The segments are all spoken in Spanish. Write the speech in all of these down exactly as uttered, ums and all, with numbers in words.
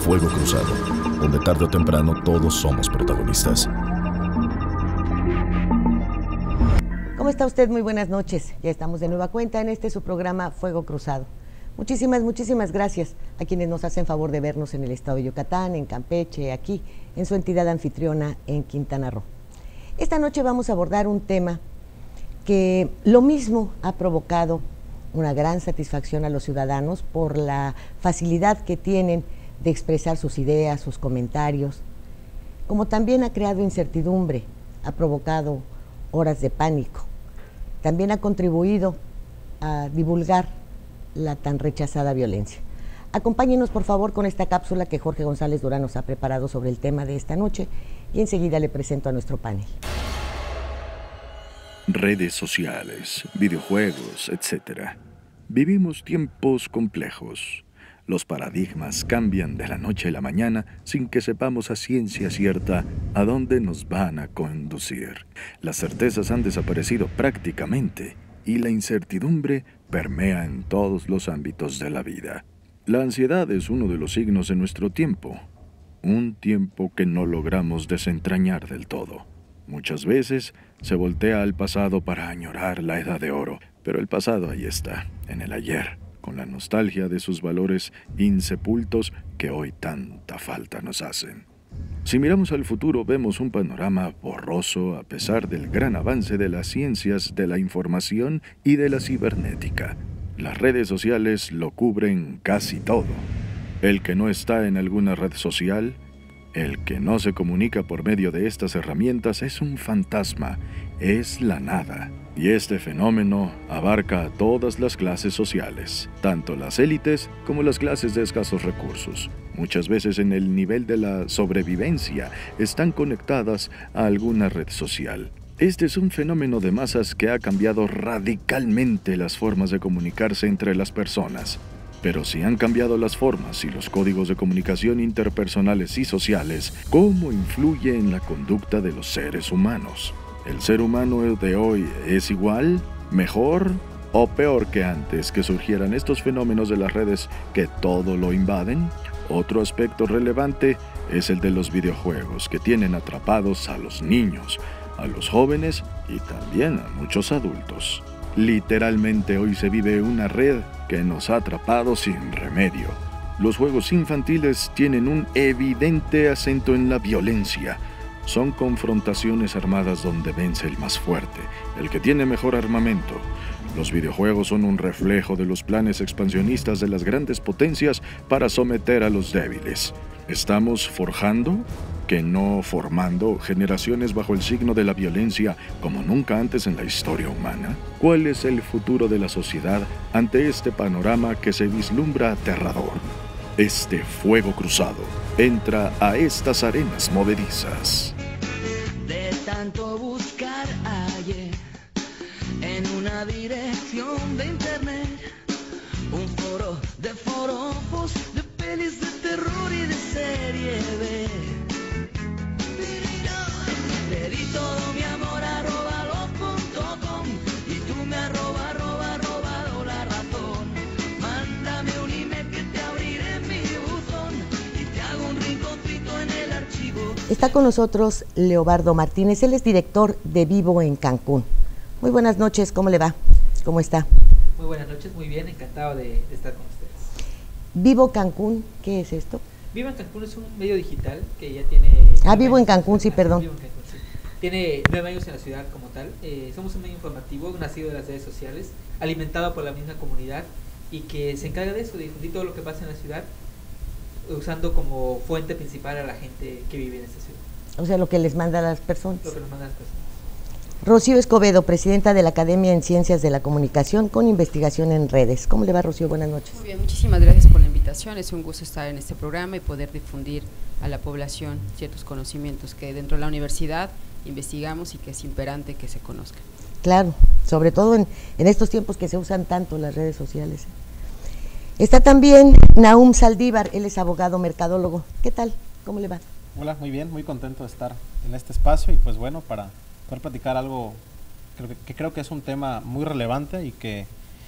Fuego Cruzado, donde tarde o temprano todos somos protagonistas. ¿Cómo está usted? Muy buenas noches. Ya estamos de nueva cuenta en este su programa Fuego Cruzado. Muchísimas, muchísimas gracias a quienes nos hacen favor de vernos en el estado de Yucatán, en Campeche, aquí, en su entidad anfitriona en Quintana Roo. Esta noche vamos a abordar un tema que lo mismo ha provocado una gran satisfacción a los ciudadanos por la facilidad que tienen de expresar sus ideas, sus comentarios, como también ha creado incertidumbre, ha provocado horas de pánico, también ha contribuido a divulgar la tan rechazada violencia. Acompáñenos por favor con esta cápsula que Jorge González Durán nos ha preparado sobre el tema de esta noche y enseguida le presento a nuestro panel. Redes sociales, videojuegos, etcétera. Vivimos tiempos complejos. Los paradigmas cambian de la noche a la mañana sin que sepamos a ciencia cierta a dónde nos van a conducir. Las certezas han desaparecido prácticamente y la incertidumbre permea en todos los ámbitos de la vida. La ansiedad es uno de los signos de nuestro tiempo, un tiempo que no logramos desentrañar del todo. Muchas veces se voltea al pasado para añorar la edad de oro, pero el pasado ahí está, en el ayer, con la nostalgia de sus valores insepultos que hoy tanta falta nos hacen. Si miramos al futuro, vemos un panorama borroso a pesar del gran avance de las ciencias de la información y de la cibernética. Las redes sociales lo cubren casi todo. El que no está en alguna red social, el que no se comunica por medio de estas herramientas es un fantasma, es la nada. Y este fenómeno abarca a todas las clases sociales, tanto las élites como las clases de escasos recursos. Muchas veces en el nivel de la sobrevivencia están conectadas a alguna red social. Este es un fenómeno de masas que ha cambiado radicalmente las formas de comunicarse entre las personas. Pero si han cambiado las formas y los códigos de comunicación interpersonales y sociales, ¿cómo influye en la conducta de los seres humanos? ¿El ser humano de hoy es igual, mejor o peor que antes que surgieran estos fenómenos de las redes que todo lo invaden? Otro aspecto relevante es el de los videojuegos que tienen atrapados a los niños, a los jóvenes y también a muchos adultos. Literalmente hoy se vive una red que nos ha atrapado sin remedio. Los juegos infantiles tienen un evidente acento en la violencia. Son confrontaciones armadas donde vence el más fuerte, el que tiene mejor armamento. Los videojuegos son un reflejo de los planes expansionistas de las grandes potencias para someter a los débiles. ¿Estamos forjando, que no formando, generaciones bajo el signo de la violencia como nunca antes en la historia humana? ¿Cuál es el futuro de la sociedad ante este panorama que se vislumbra aterrador? Este fuego cruzado entra a estas arenas movedizas. De tanto buscar ayer en una dirección de internet, un foro de forofos, de pelis de terror y de serie B. Te di todo mi amor arroba lo punto com y tú me arroba arroba robado la razón. Mándame un email que te abriré mi buzón y te hago un rinconcito en el archivo. Está con nosotros Leobardo Martínez, él es director de Vivo en Cancún. Muy buenas noches, ¿cómo le va? ¿Cómo está? Muy buenas noches, muy bien, encantado de, de estar con ustedes. Vivo Cancún, ¿qué es esto? Vivo en Cancún es un medio digital que ya tiene... Ah, Vivo en Cancún, sí, perdón. Vivo en Cancún, sí. Tiene nueve años en la ciudad como tal. Eh, somos un medio informativo nacido de las redes sociales, alimentado por la misma comunidad y que se encarga de eso, de difundir todo lo que pasa en la ciudad, usando como fuente principal a la gente que vive en esta ciudad. O sea, lo que les manda a las personas. Lo que nos manda a las personas. Rocío Escobedo, presidenta de la Academia en Ciencias de la Comunicación con investigación en redes. ¿Cómo le va, Rocío? Buenas noches. Muy bien, muchísimas gracias por la invitación. Es un gusto estar en este programa y poder difundir a la población ciertos conocimientos que dentro de la universidad investigamos y que es imperante que se conozcan. Claro, sobre todo en, en estos tiempos que se usan tanto las redes sociales. Está también Nahum Saldívar, él es abogado mercadólogo. ¿Qué tal? ¿Cómo le va? Hola, muy bien, muy contento de estar en este espacio y pues bueno, para poder platicar algo creo que, que creo que es un tema muy relevante y que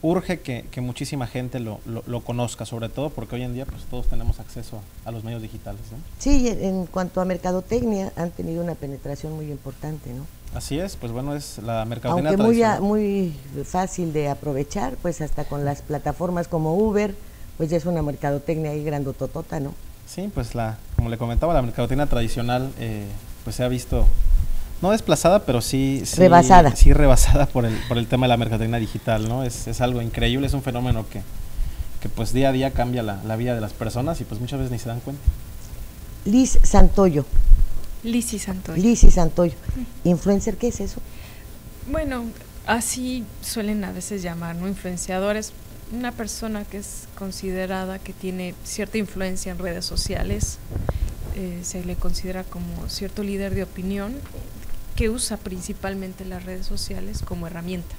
urge que, que muchísima gente lo, lo, lo conozca, sobre todo porque hoy en día pues todos tenemos acceso a los medios digitales, ¿no? Sí, en cuanto a mercadotecnia han tenido una penetración muy importante, ¿no? Así es, pues bueno, es la mercadotecnia Aunque muy, a, tradicional. muy fácil de aprovechar, pues hasta con las plataformas como Uber, pues ya es una mercadotecnia ahí grandototota, ¿no? Sí, pues la, como le comentaba, la mercadotecnia tradicional eh, pues se ha visto, no desplazada, pero sí, sí rebasada. Sí rebasada por el, por el tema de la mercadotecnia digital, ¿no? Es, es algo increíble, es un fenómeno que, que pues día a día cambia la, la vida de las personas y pues muchas veces ni se dan cuenta. Liz Santoyo. Lizzy Santoyo. Lizzy Santoyo. ¿Influencer qué es eso? Bueno, así suelen a veces llamar, ¿no? Influenciadores. Una persona que es considerada que tiene cierta influencia en redes sociales, eh, se le considera como cierto líder de opinión que usa principalmente las redes sociales como herramienta.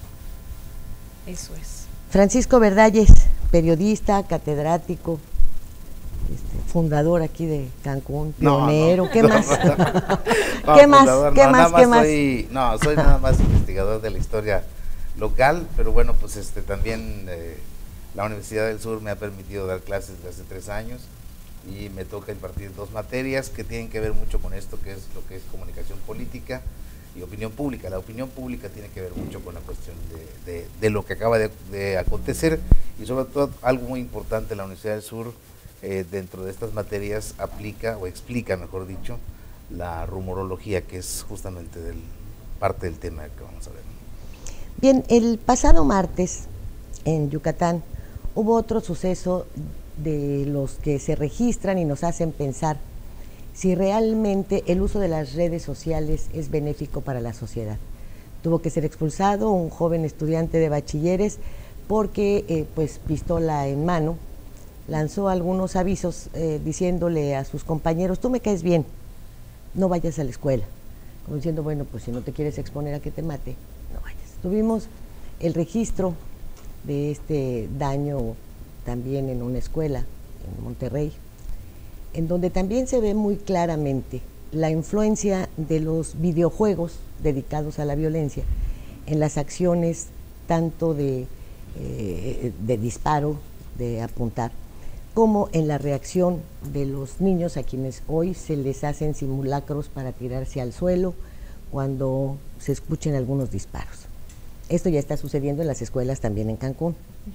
Eso es. Francisco Verdalles, periodista, catedrático, este, fundador aquí de Cancún, pionero, no, no, ¿qué no, más? No, no, ¿Qué más? fundador, ¿Qué no, más? nada ¿Qué más? Soy, no, soy nada más investigador de la historia local, pero bueno, pues este también eh, la Universidad del Sur me ha permitido dar clases desde hace tres años y me toca impartir dos materias que tienen que ver mucho con esto, que es lo que es comunicación política y opinión pública. La opinión pública tiene que ver mucho con la cuestión de, de, de lo que acaba de, de acontecer y sobre todo algo muy importante, la Universidad del Sur eh, dentro de estas materias aplica o explica, mejor dicho, la rumorología, que es justamente del, parte del tema que vamos a ver. Bien, el pasado martes en Yucatán hubo otro suceso de los que se registran y nos hacen pensar si realmente el uso de las redes sociales es benéfico para la sociedad. Tuvo que ser expulsado un joven estudiante de bachilleres porque, eh, pues, pistola en mano, lanzó algunos avisos eh, diciéndole a sus compañeros: tú me caes bien, no vayas a la escuela. Como diciendo, bueno, pues si no te quieres exponer a que te mate, no vayas. Tuvimos el registro de este daño también en una escuela en Monterrey, en donde también se ve muy claramente la influencia de los videojuegos dedicados a la violencia en las acciones tanto de, eh, de disparo, de apuntar, como en la reacción de los niños a quienes hoy se les hacen simulacros para tirarse al suelo cuando se escuchen algunos disparos. Esto ya está sucediendo en las escuelas también en Cancún.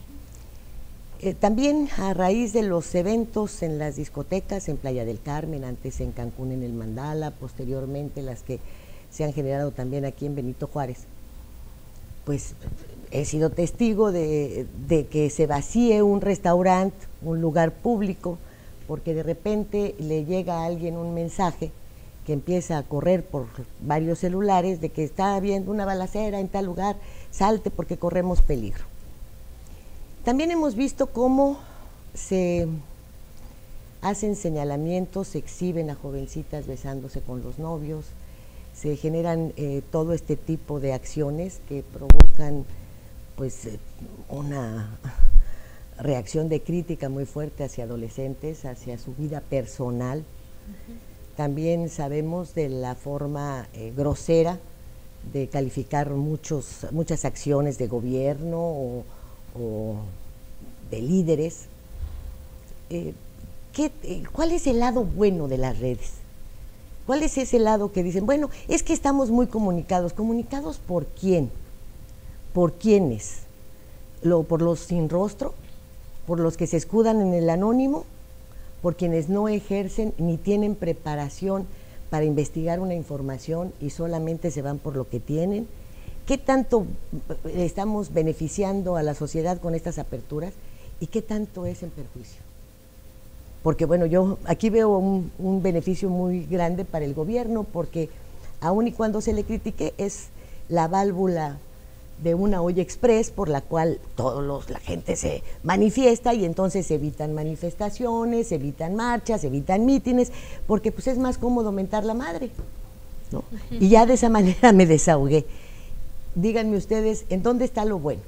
Eh, también a raíz de los eventos en las discotecas, en Playa del Carmen, antes en Cancún en el Mandala, posteriormente las que se han generado también aquí en Benito Juárez, pues he sido testigo de, de que se vacíe un restaurante, un lugar público, porque de repente le llega a alguien un mensaje que empieza a correr por varios celulares de que está habiendo una balacera en tal lugar, salte porque corremos peligro. También hemos visto cómo se hacen señalamientos, se exhiben a jovencitas besándose con los novios, se generan eh, todo este tipo de acciones que provocan pues eh, una reacción de crítica muy fuerte hacia adolescentes, hacia su vida personal. Uh-huh. También sabemos de la forma eh, grosera de calificar muchos, muchas acciones de gobierno o, o de líderes. Eh, ¿qué, eh, ¿Cuál es el lado bueno de las redes? ¿Cuál es ese lado que dicen, bueno, es que estamos muy comunicados? ¿Comunicados por quién? ¿Por quiénes? ¿Lo, ¿Por los sin rostro? ¿Por los que se escudan en el anónimo? ¿Por quienes no ejercen ni tienen preparación para investigar una información y solamente se van por lo que tienen? ¿Qué tanto estamos beneficiando a la sociedad con estas aperturas y qué tanto es en perjuicio? Porque bueno, yo aquí veo un, un beneficio muy grande para el gobierno, porque aun y cuando se le critique es la válvula de una olla express por la cual todos los, la gente se manifiesta y entonces se evitan manifestaciones, se evitan marchas, se evitan mítines, porque pues es más cómodo mentar la madre, ¿no? Y ya de esa manera me desahogué. Díganme ustedes, ¿en dónde está lo bueno?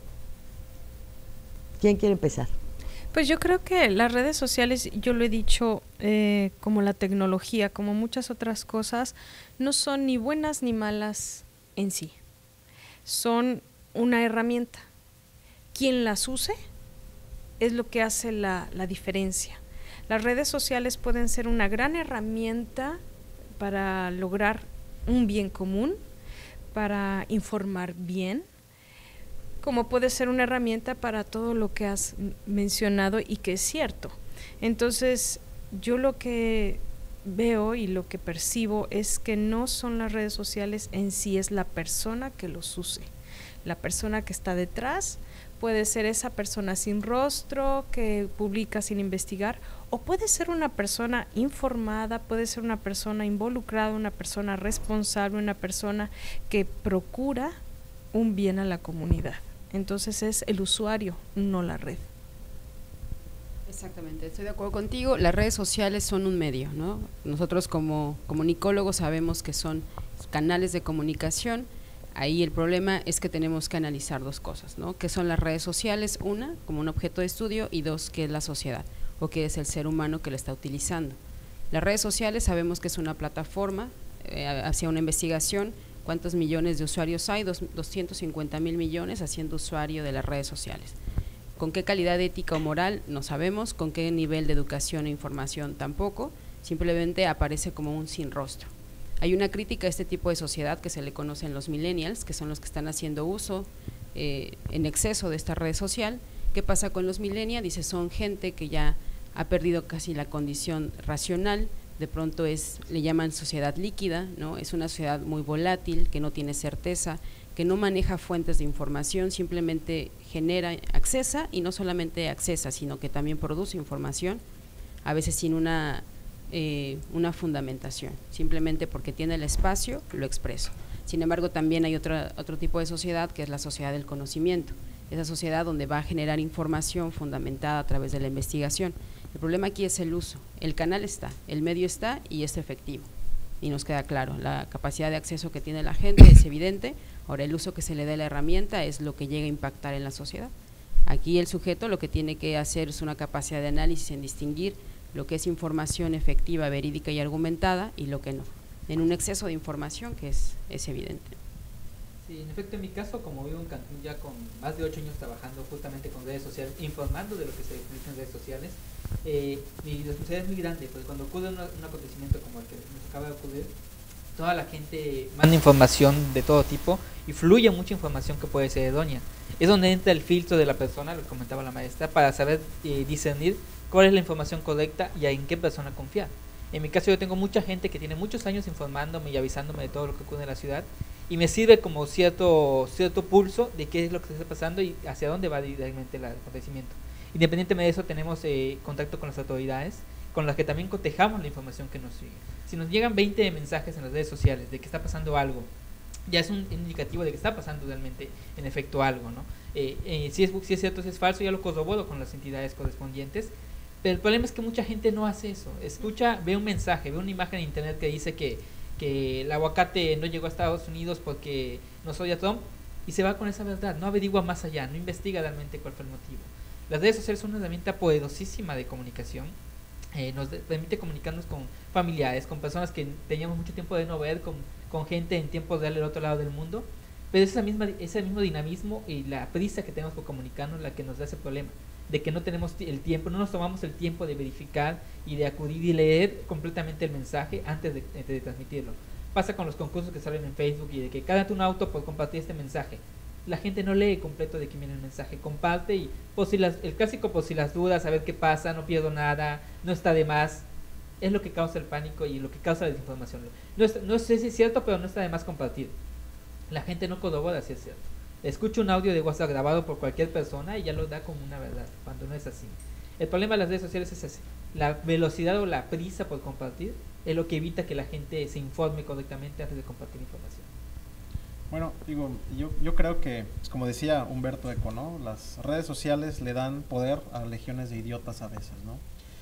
¿Quién quiere empezar? Pues yo creo que las redes sociales, yo lo he dicho, eh, como la tecnología, como muchas otras cosas, no son ni buenas ni malas en sí. Son una herramienta, quien las use es lo que hace la, la diferencia. Las redes sociales pueden ser una gran herramienta para lograr un bien común, para informar bien, como puede ser una herramienta para todo lo que has mencionado y que es cierto. Entonces, yo lo que veo y lo que percibo es que no son las redes sociales en sí, es la persona que los use. La persona que está detrás puede ser esa persona sin rostro, que publica sin investigar, o puede ser una persona informada, puede ser una persona involucrada, una persona responsable, una persona que procura un bien a la comunidad. Entonces es el usuario, no la red. Exactamente, estoy de acuerdo contigo. Las redes sociales son un medio, ¿no? Nosotros como comunicólogos sabemos que son canales de comunicación. Ahí el problema es que tenemos que analizar dos cosas, ¿no? ¿Qué son las redes sociales? Una, como un objeto de estudio, y dos, ¿qué es la sociedad? O qué es el ser humano que la está utilizando. Las redes sociales sabemos que es una plataforma eh, hacia una investigación. ¿Cuántos millones de usuarios hay? Dos, doscientos cincuenta mil millones haciendo usuario de las redes sociales. ¿Con qué calidad ética o moral? No sabemos. ¿Con qué nivel de educación e información? Tampoco. Simplemente aparece como un sin rostro. Hay una crítica a este tipo de sociedad que se le conocen los millennials, que son los que están haciendo uso eh, en exceso de esta red social. ¿Qué pasa con los millennials? Dice, son gente que ya ha perdido casi la condición racional, de pronto es, le llaman sociedad líquida, ¿no? Es una sociedad muy volátil, que no tiene certeza, que no maneja fuentes de información, simplemente genera, accesa, y no solamente accesa, sino que también produce información, a veces sin una, eh, una fundamentación, simplemente porque tiene el espacio, lo expreso. Sin embargo, también hay otra, otro tipo de sociedad, que es la sociedad del conocimiento, esa sociedad donde va a generar información fundamentada a través de la investigación. El problema aquí es el uso. El canal está, el medio está y es efectivo. Y nos queda claro, la capacidad de acceso que tiene la gente es evidente. Ahora, el uso que se le dé a la herramienta es lo que llega a impactar en la sociedad. Aquí el sujeto lo que tiene que hacer es una capacidad de análisis en distinguir lo que es información efectiva, verídica y argumentada y lo que no. En un exceso de información que es, es evidente. Sí, en efecto, en mi caso, como vivo en Cancún ya con más de ocho años trabajando justamente con redes sociales, informando de lo que se dice en redes sociales, eh, mi responsabilidad es muy grande, porque cuando ocurre una, un acontecimiento como el que nos acaba de ocurrir, toda la gente manda información de todo tipo y fluye mucha información que puede ser errónea. Es donde entra el filtro de la persona, lo comentaba la maestra, para saber eh, discernir cuál es la información correcta y en qué persona confiar. En mi caso, yo tengo mucha gente que tiene muchos años informándome y avisándome de todo lo que ocurre en la ciudad, y me sirve como cierto cierto pulso de qué es lo que está pasando y hacia dónde va directamente el acontecimiento. Independientemente de eso, tenemos eh, contacto con las autoridades, con las que también cotejamos la información que nos sigue. Si nos llegan veinte mensajes en las redes sociales de que está pasando algo, ya es un indicativo de que está pasando realmente en efecto algo, ¿no? Eh, eh, si, es, si es cierto, si es falso, ya lo corroboro con las entidades correspondientes. Pero el problema es que mucha gente no hace eso. Escucha, ve un mensaje, ve una imagen en internet que dice que que el aguacate no llegó a Estados Unidos porque nos odia Trump, y se va con esa verdad, no averigua más allá, no investiga realmente cuál fue el motivo. Las redes sociales son una herramienta poderosísima de comunicación, eh, nos de, permite comunicarnos con familiares, con personas que teníamos mucho tiempo de no ver, con, con gente en tiempo real del otro lado del mundo, pero es esa misma, ese mismo dinamismo y la prisa que tenemos por comunicarnos la que nos da ese problema, de que no tenemos el tiempo, no nos tomamos el tiempo de verificar y de acudir y leer completamente el mensaje antes de, de, de transmitirlo. Pasa con los concursos que salen en Facebook y de que gánate un auto por compartir este mensaje. La gente no lee completo de quién viene el mensaje, comparte y por si las, el clásico por si las dudas, a ver qué pasa, no pierdo nada, no está de más, es lo que causa el pánico y lo que causa la desinformación. No, es, no sé si es cierto, pero no está de más compartir. La gente no corrobora si es cierto. Escucha un audio de WhatsApp grabado por cualquier persona y ya lo da como una verdad, cuando no es así. El problema de las redes sociales es ese. La velocidad o la prisa por compartir es lo que evita que la gente se informe correctamente antes de compartir información. Bueno, digo, yo, yo creo que, como decía Humberto Eco, ¿no? Las redes sociales le dan poder a legiones de idiotas a veces, ¿no?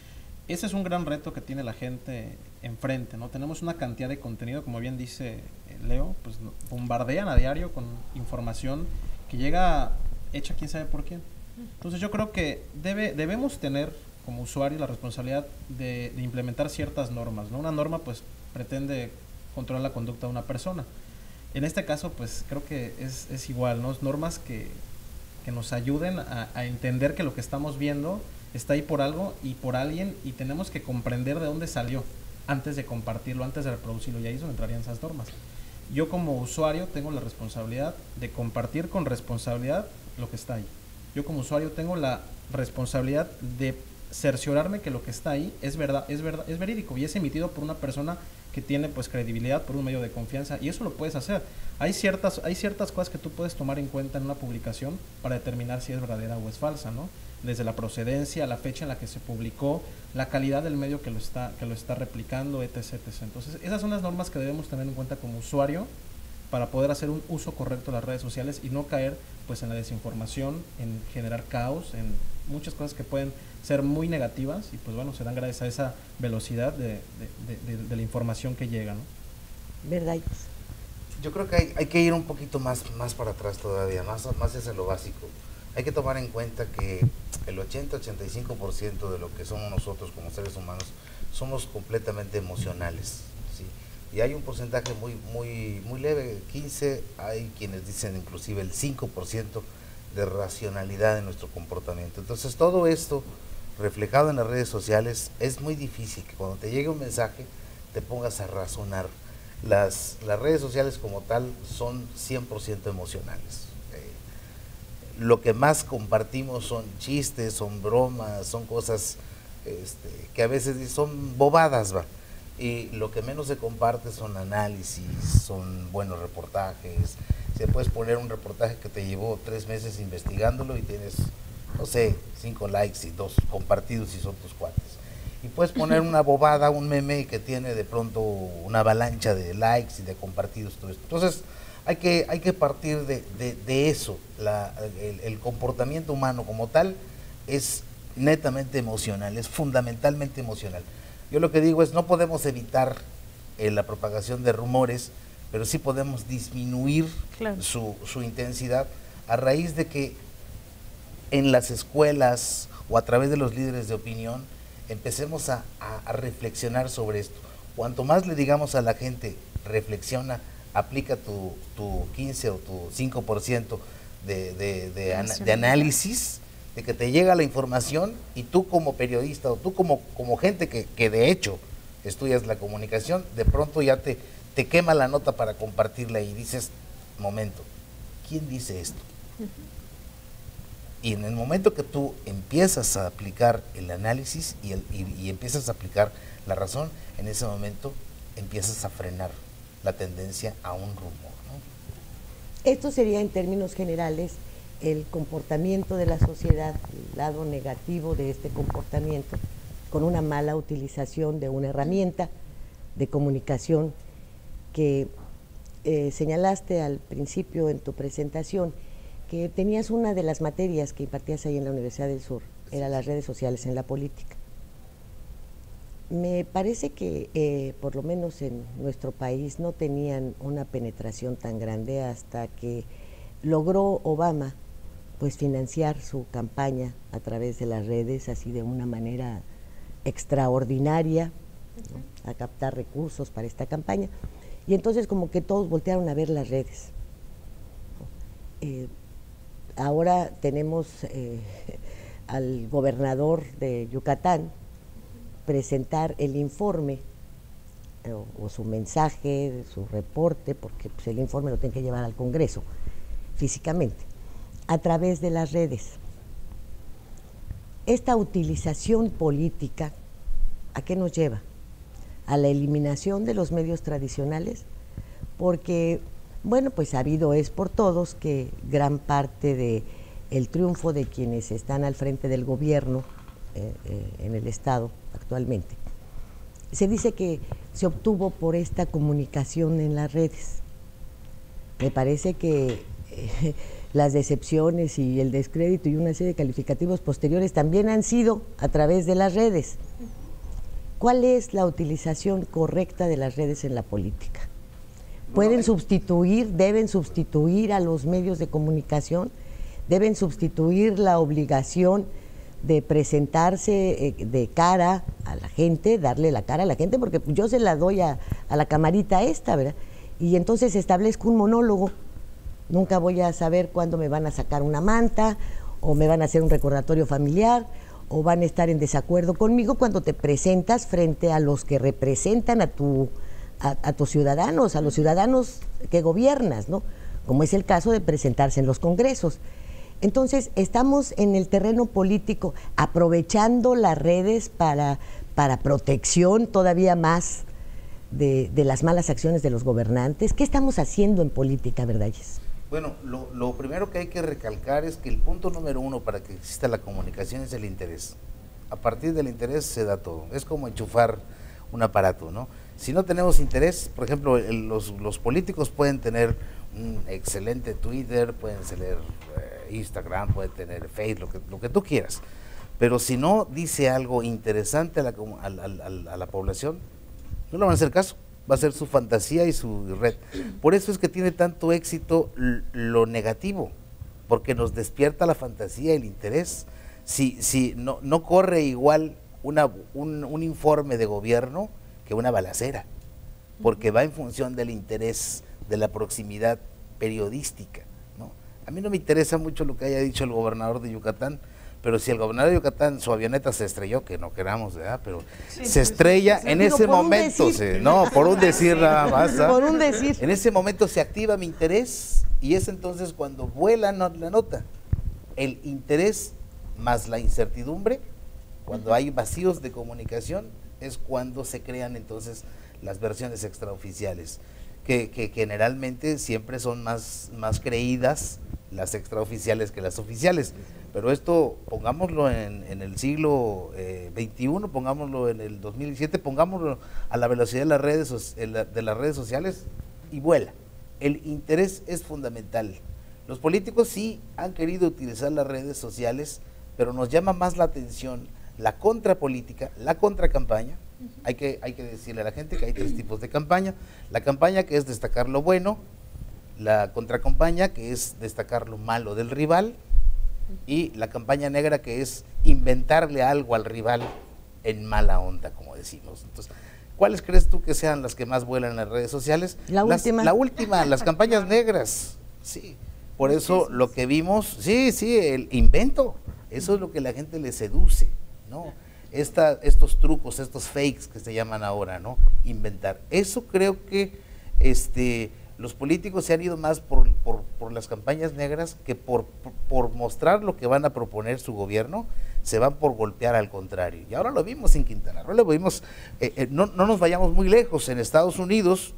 Ese es un gran reto que tiene la gente enfrente, ¿no? Tenemos una cantidad de contenido, como bien dice Leo, pues bombardean a diario con información que llega hecha quién sabe por quién. Entonces yo creo que debe, debemos tener como usuarios la responsabilidad de, de implementar ciertas normas, ¿no? Una norma pues pretende controlar la conducta de una persona. En este caso pues creo que es, es igual, ¿no? Normas que que nos ayuden a, a entender que lo que estamos viendo está ahí por algo y por alguien, y tenemos que comprender de dónde salió antes de compartirlo, antes de reproducirlo, y ahí es donde entrarían esas normas. Yo como usuario tengo la responsabilidad de compartir con responsabilidad lo que está ahí. Yo como usuario tengo la responsabilidad de cerciorarme que lo que está ahí es verdad, es verdad, es verídico y es emitido por una persona que tiene pues credibilidad, por un medio de confianza, y eso lo puedes hacer. Hay ciertas, hay ciertas cosas que tú puedes tomar en cuenta en una publicación para determinar si es verdadera o es falsa, ¿no? Desde la procedencia, la fecha en la que se publicó, la calidad del medio que lo está, que lo está replicando, etc, etcétera. Entonces, esas son las normas que debemos tener en cuenta como usuario para poder hacer un uso correcto de las redes sociales y no caer pues en la desinformación, en generar caos, en muchas cosas que pueden ser muy negativas, y pues bueno, se dan gracias a esa velocidad de, de, de, de, de la información que llega, ¿no? ¿Verdad? Yo creo que hay, hay que ir un poquito más, más para atrás todavía, más, más hacia lo básico. Hay que tomar en cuenta que el ochenta a ochenta y cinco por ciento de lo que somos nosotros como seres humanos somos completamente emocionales, ¿sí? Y hay un porcentaje muy, muy, muy leve, quince, hay quienes dicen inclusive el cinco por ciento de racionalidad en nuestro comportamiento. Entonces todo esto reflejado en las redes sociales, es muy difícil que cuando te llegue un mensaje te pongas a razonar. Las, las redes sociales como tal son cien por ciento emocionales. Eh, lo que más compartimos son chistes, son bromas, son cosas este, que a veces son bobadas, va. Y lo que menos se comparte son análisis, son buenos reportajes. Se puedes poner un reportaje que te llevó tres meses investigándolo y tienes, no sé, cinco likes y dos compartidos y son tus cuates. Y puedes poner una bobada, un meme que tiene de pronto una avalancha de likes y de compartidos, todo esto. Entonces, hay que, hay que partir de, de, de eso. La, el, el comportamiento humano como tal es netamente emocional, es fundamentalmente emocional. Yo lo que digo es, no podemos evitar eh, la propagación de rumores, pero sí podemos disminuir claro. su, su intensidad a raíz de que en las escuelas o a través de los líderes de opinión empecemos a, a, a reflexionar sobre esto. Cuanto más le digamos a la gente, reflexiona, aplica tu, tu quince o tu cinco por ciento de, de, de, ana, de análisis, de que te llega la información, y tú como periodista o tú como, como gente que, que de hecho estudias la comunicación, de pronto ya te, te quema la nota para compartirla y dices, momento, ¿quién dice esto? Y en el momento que tú empiezas a aplicar el análisis y, el, y, y empiezas a aplicar la razón, en ese momento empiezas a frenar la tendencia a un rumor, ¿no? Esto sería en términos generales el comportamiento de la sociedad, el lado negativo de este comportamiento, con una mala utilización de una herramienta de comunicación que eh, señalaste al principio en tu presentación, que tenías una de las materias que impartías ahí en la Universidad del Sur, era las redes sociales en la política. Me parece que eh, por lo menos en nuestro país no tenían una penetración tan grande hasta que logró Obama pues financiar su campaña a través de las redes, así de una manera extraordinaria, ¿no? A captar recursos para esta campaña, y entonces como que todos voltearon a ver las redes. Eh, ahora tenemos eh, al gobernador de Yucatán presentar el informe eh, o, o su mensaje, su reporte, porque pues, el informe lo tiene que llevar al Congreso físicamente, a través de las redes. Esta utilización política, ¿a qué nos lleva? A la eliminación de los medios tradicionales, porque, bueno, pues sabido es por todos que gran parte de el triunfo de quienes están al frente del gobierno eh, eh, en el Estado actualmente, se dice que se obtuvo por esta comunicación en las redes. Me parece que eh, las decepciones y el descrédito y una serie de calificativos posteriores también han sido a través de las redes. ¿Cuál es la utilización correcta de las redes en la política? ¿Pueden sustituir, deben sustituir a los medios de comunicación? ¿Deben sustituir la obligación de presentarse de cara a la gente, darle la cara a la gente? Porque yo se la doy a, a la camarita esta, ¿verdad? Y entonces establezco un monólogo Nunca voy a saber cuándo me van a sacar una manta o me van a hacer un recordatorio familiar o van a estar en desacuerdo conmigo cuando te presentas frente a los que representan a, tu, a, a tus ciudadanos, a los ciudadanos que gobiernas, ¿no? Como es el caso de presentarse en los congresos. Entonces, estamos en el terreno político aprovechando las redes para, para protección todavía más de, de las malas acciones de los gobernantes. ¿Qué estamos haciendo en política, Verdalles? Bueno, lo, lo primero que hay que recalcar es que el punto número uno para que exista la comunicación es el interés. A partir del interés se da todo. Es como enchufar un aparato, ¿no? Si no tenemos interés, por ejemplo, el, los, los políticos pueden tener un excelente Twitter, pueden tener eh, Instagram, pueden tener Facebook, lo que, lo que tú quieras. Pero si no dice algo interesante a la, a, a, a la población, no le van a hacer caso. Va a ser su fantasía y su red. Por eso es que tiene tanto éxito lo negativo, porque nos despierta la fantasía y el interés. Si, si no, no corre igual una, un, un informe de gobierno que una balacera, porque va en función del interés, de la proximidad periodística, ¿no? A mí no me interesa mucho lo que haya dicho el gobernador de Yucatán, pero si el gobernador de Yucatán, su avioneta se estrelló, que no queramos, ¿verdad? Pero sí, se estrella, sí, sí, en sí, ese momento, se, no, por un decir nada más, ¿eh? Por un decir. En ese momento se activa mi interés y es entonces cuando vuela no, la nota. El interés más la incertidumbre, cuando hay vacíos de comunicación, es cuando se crean entonces las versiones extraoficiales, que, que generalmente siempre son más, más creídas las extraoficiales que las oficiales. Pero esto, pongámoslo en, en el siglo eh, veintiuno, pongámoslo en el dos mil diecisiete, pongámoslo a la velocidad de las redes, de las redes sociales y vuela. El interés es fundamental. Los políticos sí han querido utilizar las redes sociales, pero nos llama más la atención la contrapolítica, la contracampaña. Uh-huh. Hay que, hay que decirle a la gente que hay tres tipos de campaña. La campaña que es destacar lo bueno, la contracampaña que es destacar lo malo del rival, y la campaña negra que es inventarle algo al rival en mala onda, como decimos. Entonces, ¿cuáles crees tú que sean las que más vuelan en las redes sociales? La las, última. La última, las campañas negras, sí. Por eso lo que vimos, sí, sí, el invento, eso es lo que la gente le seduce, ¿no? Esta, estos trucos, estos fakes que se llaman ahora, ¿no? Inventar. Eso creo que este... los políticos se han ido más por, por, por las campañas negras que por, por, por mostrar lo que van a proponer su gobierno, se van por golpear al contrario. Y ahora lo vimos en Quintana Roo, lo vimos, eh, eh, no, no nos vayamos muy lejos, en Estados Unidos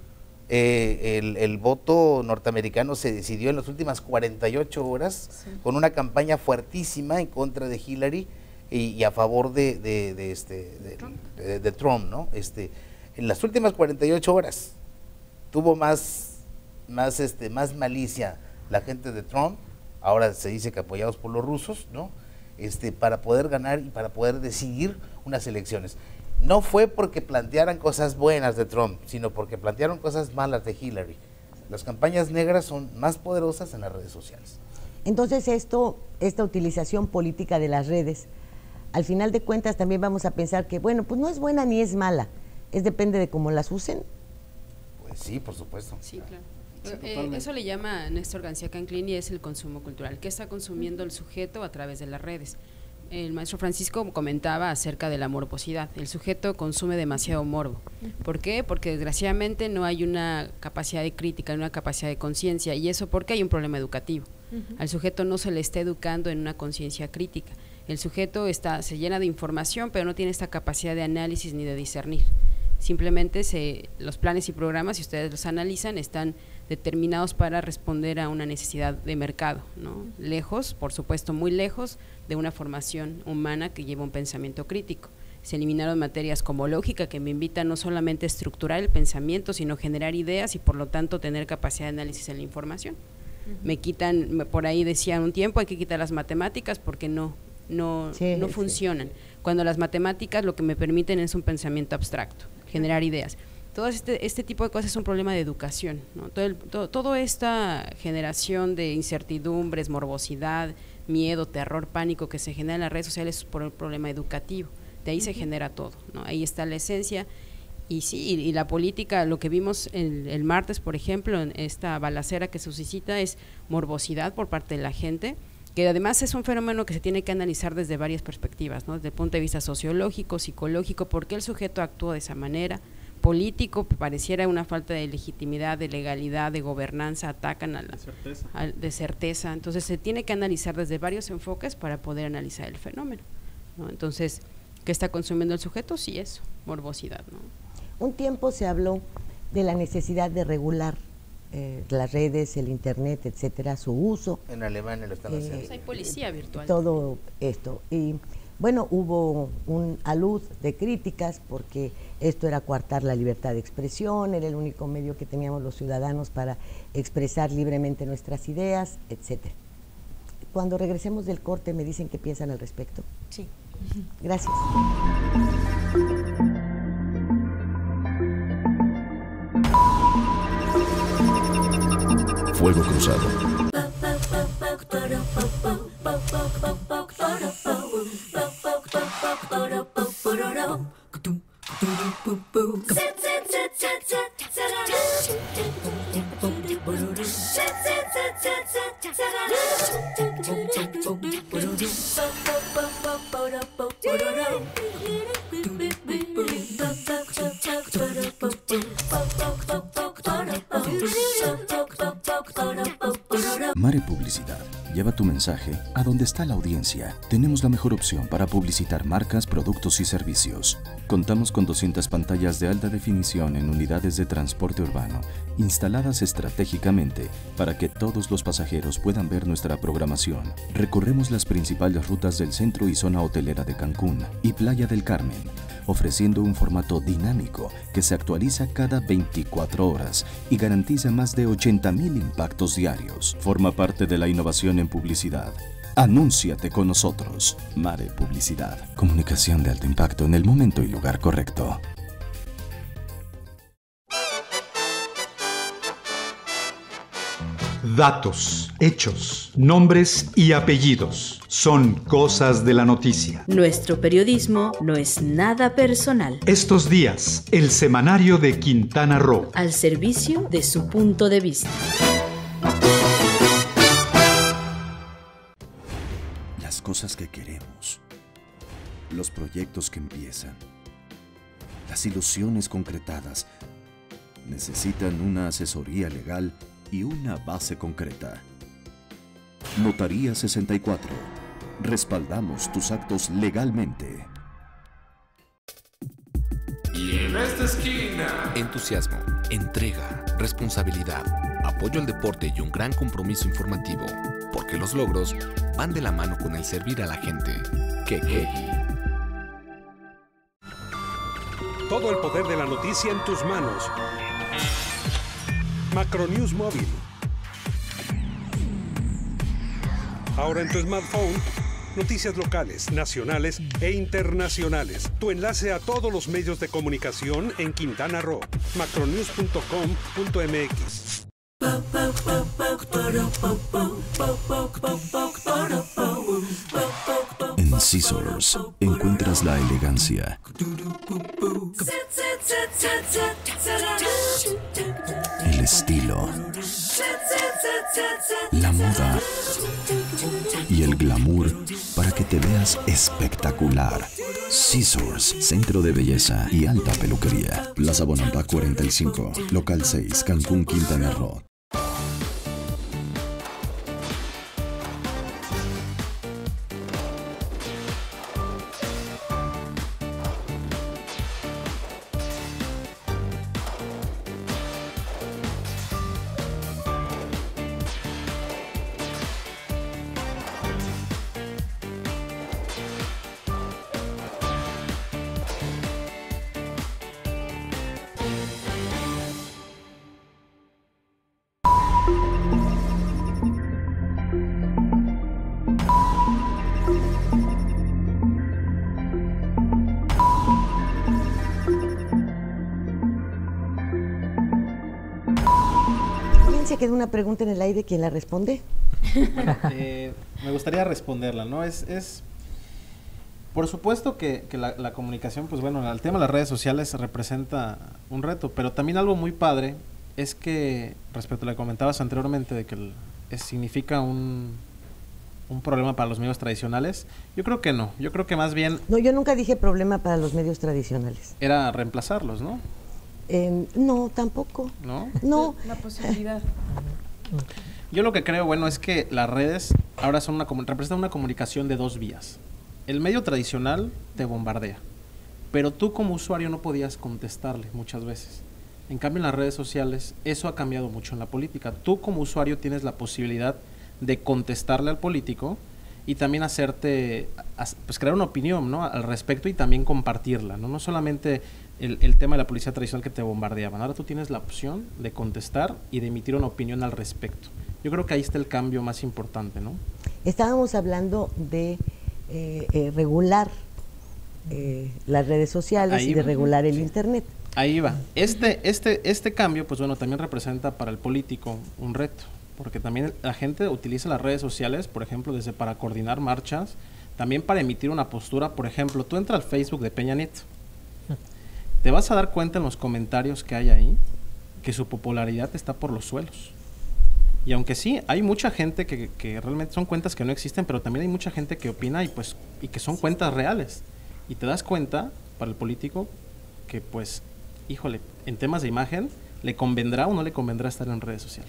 eh, el, el voto norteamericano se decidió en las últimas cuarenta y ocho horas, sí, con una campaña fuertísima en contra de Hillary y, y a favor de, de, de, este, de, Trump. De, de Trump, ¿no? Este, en las últimas cuarenta y ocho horas tuvo más... más este más malicia la gente de Trump, ahora se dice que apoyados por los rusos, ¿no? Este, para poder ganar y para poder decidir unas elecciones. No fue porque plantearan cosas buenas de Trump, sino porque plantearon cosas malas de Hillary. Las campañas negras son más poderosas en las redes sociales. Entonces esto, esta utilización política de las redes, al final de cuentas también vamos a pensar que, bueno, pues no es buena ni es mala, es depende de cómo las usen. Pues sí, por supuesto. Sí, claro. Sí, eh, eso le llama Néstor García Canclini, es el consumo cultural. ¿Qué está consumiendo el sujeto a través de las redes? El maestro Francisco comentaba acerca de la morbosidad. El sujeto consume demasiado morbo. ¿Por qué? Porque desgraciadamente no hay una capacidad de crítica, una capacidad de conciencia, y eso porque hay un problema educativo. Uh-huh. Al sujeto no se le está educando en una conciencia crítica. El sujeto está, se llena de información, pero no tiene esta capacidad de análisis ni de discernir. Simplemente se, los planes y programas, si ustedes los analizan, están determinados para responder a una necesidad de mercado, ¿no? Lejos, por supuesto, muy lejos de una formación humana que lleva un pensamiento crítico. Se eliminaron materias como lógica, que me invitan no solamente a estructurar el pensamiento, sino generar ideas y por lo tanto tener capacidad de análisis en la información. Uh-huh. Me quitan, por ahí decían un tiempo, hay que quitar las matemáticas porque no, no, sí, no sí. funcionan. Cuando las matemáticas lo que me permiten es un pensamiento abstracto, generar ideas. Todo este, este tipo de cosas es un problema de educación, ¿no? Todo el, todo, toda esta generación de incertidumbres, morbosidad, miedo, terror, pánico que se genera en las redes sociales es por el problema educativo. De ahí uh-huh. se genera todo, ¿no? Ahí está la esencia Y sí, y, y la política, lo que vimos el, el martes, por ejemplo, en esta balacera que se suscita es morbosidad por parte de la gente, que además es un fenómeno que se tiene que analizar desde varias perspectivas, ¿no? Desde el punto de vista sociológico, psicológico, por qué el sujeto actuó de esa manera, político, pareciera una falta de legitimidad, de legalidad, de gobernanza, atacan a la de certeza. A, de certeza. Entonces se tiene que analizar desde varios enfoques para poder analizar el fenómeno, ¿no? Entonces, ¿qué está consumiendo el sujeto? Sí, eso, morbosidad, ¿no? Un tiempo se habló de la necesidad de regular eh, las redes, el internet, etcétera, su uso. En Alemania lo están eh, haciendo. Hay policía virtual. Todo esto. Y bueno, hubo un alud de críticas porque esto era coartar la libertad de expresión, era el único medio que teníamos los ciudadanos para expresar libremente nuestras ideas, etcétera. Cuando regresemos del corte me dicen qué piensan al respecto. Sí. Gracias. Fuego Cruzado. Mare Publicidad. Lleva tu mensaje a donde está la audiencia. Tenemos la mejor opción para publicitar marcas, productos y servicios. Contamos con doscientas pantallas de alta definición en unidades de transporte urbano, instaladas estratégicamente para que todos los pasajeros puedan ver nuestra programación. Recorremos las principales rutas del centro y zona hotelera de Cancún y Playa del Carmen, ofreciendo un formato dinámico que se actualiza cada veinticuatro horas y garantiza más de ochenta mil impactos diarios. Forma parte de la innovación en publicidad. Anúnciate con nosotros. Mare Publicidad. Comunicación de alto impacto en el momento y lugar correcto. Datos, hechos, nombres y apellidos son cosas de la noticia. Nuestro periodismo no es nada personal. Estos días, el semanario de Quintana Roo. Al servicio de su punto de vista. Las cosas que queremos, los proyectos que empiezan, las ilusiones concretadas, necesitan una asesoría legal y una base concreta. Notaría sesenta y cuatro. Respaldamos tus actos legalmente. Y en esta esquina, entusiasmo, entrega, responsabilidad, apoyo al deporte y un gran compromiso informativo, porque los logros van de la mano con el servir a la gente. ¿Qué qué? Todo el poder de la noticia en tus manos. Macronews Móvil. Ahora en tu smartphone, noticias locales, nacionales e internacionales. Tu enlace a todos los medios de comunicación en Quintana Roo. macronews punto com punto m x. En Scissors encuentras la elegancia, el estilo, la moda y el glamour para que te veas espectacular. Scissors, centro de belleza y alta peluquería. Plaza Bonampa cuarenta y cinco, local seis, Cancún, Quintana Roo. Se queda una pregunta en el aire, ¿quién la responde? Bueno, eh, me gustaría responderla, ¿no? Es, es Por supuesto que, que la, la comunicación, pues bueno, el tema de las redes sociales representa un reto, pero también algo muy padre es que, respecto a lo que comentabas anteriormente, de que el, es, significa un, un problema para los medios tradicionales, yo creo que no, yo creo que más bien... No, yo nunca dije problema para los medios tradicionales. Era reemplazarlos, ¿no? Eh, no, tampoco. ¿No? No. La posibilidad. Yo lo que creo, bueno, es que las redes ahora son una representan una comunicación de dos vías. El medio tradicional te bombardea, pero tú como usuario no podías contestarle muchas veces. En cambio, en las redes sociales, eso ha cambiado mucho en la política. Tú como usuario tienes la posibilidad de contestarle al político y también hacerte, pues crear una opinión, ¿no?, al respecto y también compartirla, ¿no? No solamente el, el tema de la publicidad tradicional que te bombardeaban. Ahora tú tienes la opción de contestar y de emitir una opinión al respecto. Yo creo que ahí está el cambio más importante, ¿no? Estábamos hablando de eh, eh, regular eh, las redes sociales Ahí y de va. regular el Sí. Internet. Ahí va. Este, este, este cambio, pues bueno, también representa para el político un reto, porque también la gente utiliza las redes sociales, por ejemplo, desde para coordinar marchas, también para emitir una postura. Por ejemplo, tú entras al Facebook de Peña Nieto, te vas a dar cuenta en los comentarios que hay ahí que su popularidad está por los suelos. Y aunque sí, hay mucha gente que, que realmente son cuentas que no existen, pero también hay mucha gente que opina y pues y que son cuentas reales. Y te das cuenta, para el político, que pues, híjole, en temas de imagen, ¿le convendrá o no le convendrá estar en redes sociales?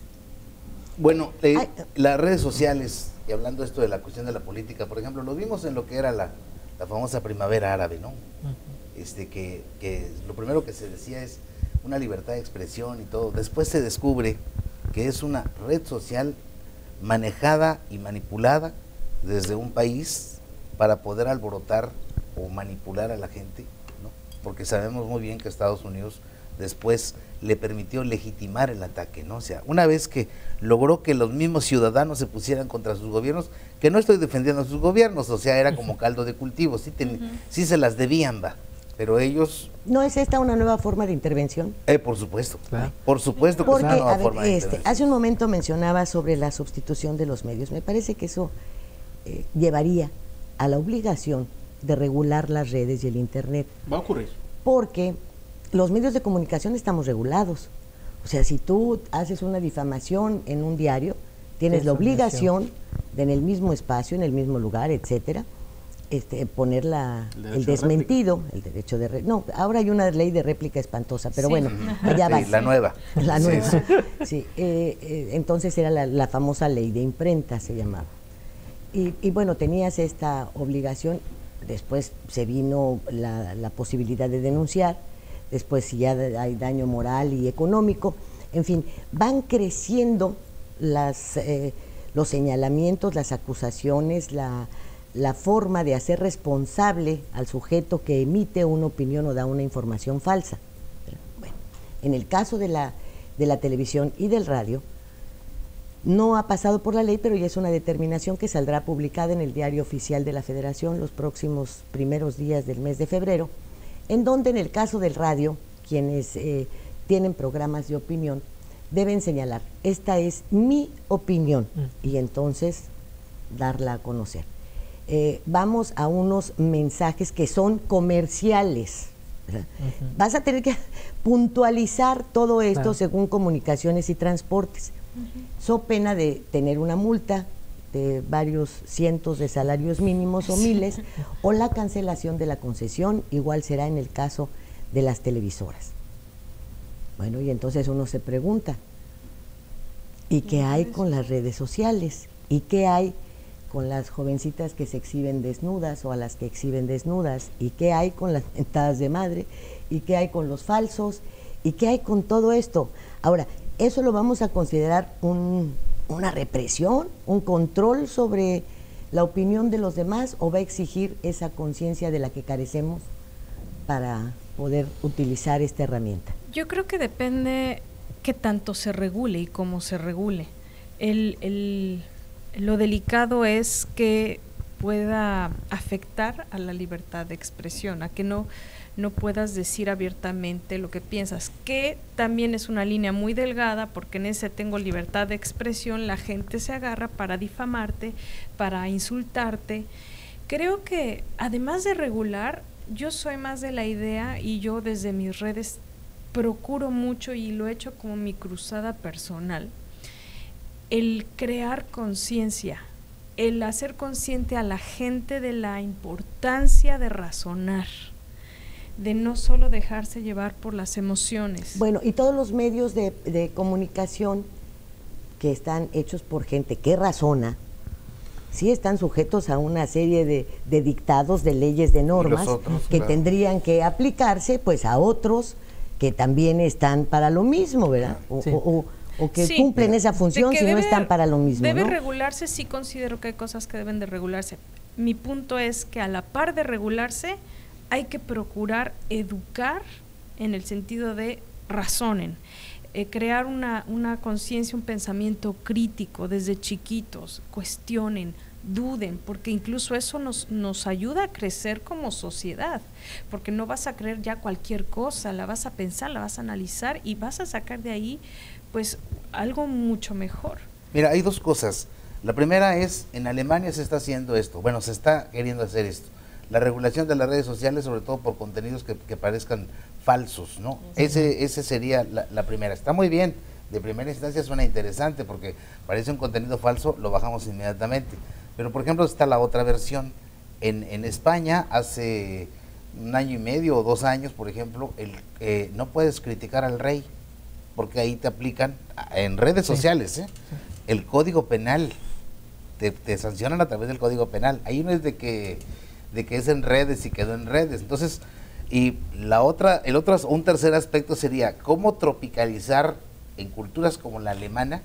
Bueno, eh, las redes sociales, y hablando esto de la cuestión de la política, por ejemplo, lo vimos en lo que era la, la famosa primavera árabe, ¿no? Uh-huh. Este que, que lo primero que se decía es una libertad de expresión y todo. Después se descubre que es una red social manejada y manipulada desde un país para poder alborotar o manipular a la gente, ¿no? Porque sabemos muy bien que Estados Unidos después le permitió legitimar el ataque, ¿no? O sea, una vez que logró que los mismos ciudadanos se pusieran contra sus gobiernos, que no estoy defendiendo a sus gobiernos, o sea, era como caldo de cultivo, sí, ten, uh-huh. sí se las debían, va, pero ellos... ¿No es esta una nueva forma de intervención? Eh, por supuesto, claro. por supuesto que Porque, es una nueva a ver, forma de este, intervención. hace un momento mencionaba sobre la sustitución de los medios, me parece que eso eh, llevaría a la obligación de regular las redes y el Internet. Va a ocurrir. Porque los medios de comunicación estamos regulados. O sea, si tú haces una difamación en un diario, tienes la obligación de en el mismo espacio, en el mismo lugar, etcétera, este, poner la, el, el desmentido, de el derecho de... Re, no, ahora hay una ley de réplica espantosa, pero sí. bueno, allá va. Sí, la nueva. La nueva, sí. sí eh, eh, entonces era la, la famosa ley de imprenta, se llamaba. Y, y bueno, tenías esta obligación, después se vino la, la posibilidad de denunciar, después si ya hay daño moral y económico, en fin, van creciendo las, eh, los señalamientos, las acusaciones, la, la forma de hacer responsable al sujeto que emite una opinión o da una información falsa. Bueno, en el caso de la, de la televisión y del radio, no ha pasado por la ley, pero ya es una determinación que saldrá publicada en el Diario Oficial de la Federación los próximos primeros días del mes de febrero, en donde en el caso del radio, quienes eh, tienen programas de opinión, deben señalar, esta es mi opinión, mm. y entonces darla a conocer. Eh, vamos a unos mensajes que son comerciales. Uh-huh. Vas a tener que puntualizar todo esto claro. según Comunicaciones y Transportes. Uh-huh. So pena de tener una multa de varios cientos de salarios mínimos o miles, o la cancelación de la concesión, igual será en el caso de las televisoras. Bueno, y entonces uno se pregunta, ¿y qué hay con las redes sociales? ¿Y qué hay con las jovencitas que se exhiben desnudas o a las que exhiben desnudas? ¿Y qué hay con las mentadas de madre? ¿Y qué hay con los falsos? ¿Y qué hay con todo esto? Ahora, ¿eso lo vamos a considerar un, una represión, un control sobre la opinión de los demás, o va a exigir esa conciencia de la que carecemos para poder utilizar esta herramienta? Yo creo que depende qué tanto se regule y cómo se regule. El, el, lo delicado es que pueda afectar a la libertad de expresión, a que no, no puedas decir abiertamente lo que piensas, que también es una línea muy delgada, porque en ese tengo libertad de expresión, la gente se agarra para difamarte, para insultarte, Creo que además de regular, yo soy más de la idea, y yo desde mis redes procuro mucho, y lo he hecho como mi cruzada personal, el crear conciencia, el hacer consciente a la gente de la importancia de razonar, de no solo dejarse llevar por las emociones. Bueno, y todos los medios de, de comunicación que están hechos por gente que razona, sí están sujetos a una serie de, de dictados, de leyes, de normas otros, que claro. tendrían que aplicarse pues a otros que también están para lo mismo, ¿verdad? O, sí. o, o, o que sí, cumplen esa función si debe, no están para lo mismo. Debe ¿no? regularse, sí considero que hay cosas que deben de regularse. Mi punto es que a la par de regularse, hay que procurar educar en el sentido de razonen, eh, crear una, una conciencia, un pensamiento crítico desde chiquitos, cuestionen, duden, porque incluso eso nos, nos ayuda a crecer como sociedad, porque no vas a creer ya cualquier cosa, la vas a pensar, la vas a analizar y vas a sacar de ahí pues algo mucho mejor. Mira, hay dos cosas. La primera es, en Alemania se está haciendo esto, bueno, se está queriendo hacer esto. La regulación de las redes sociales, sobre todo por contenidos que, que parezcan falsos, ¿no? Sí. Ese, ese sería la, la primera. Está muy bien, de primera instancia suena interesante porque parece un contenido falso, lo bajamos inmediatamente. Pero, por ejemplo, está la otra versión. En, en España, hace un año y medio o dos años, por ejemplo, el, eh, no puedes criticar al rey, porque ahí te aplican, en redes sí. sociales, ¿eh? Sí. el Código Penal, te, te sancionan a través del Código Penal. Ahí no es de que... de que es en redes y quedó en redes. Entonces, y la otra, el otro, un tercer aspecto sería cómo tropicalizar en culturas como la alemana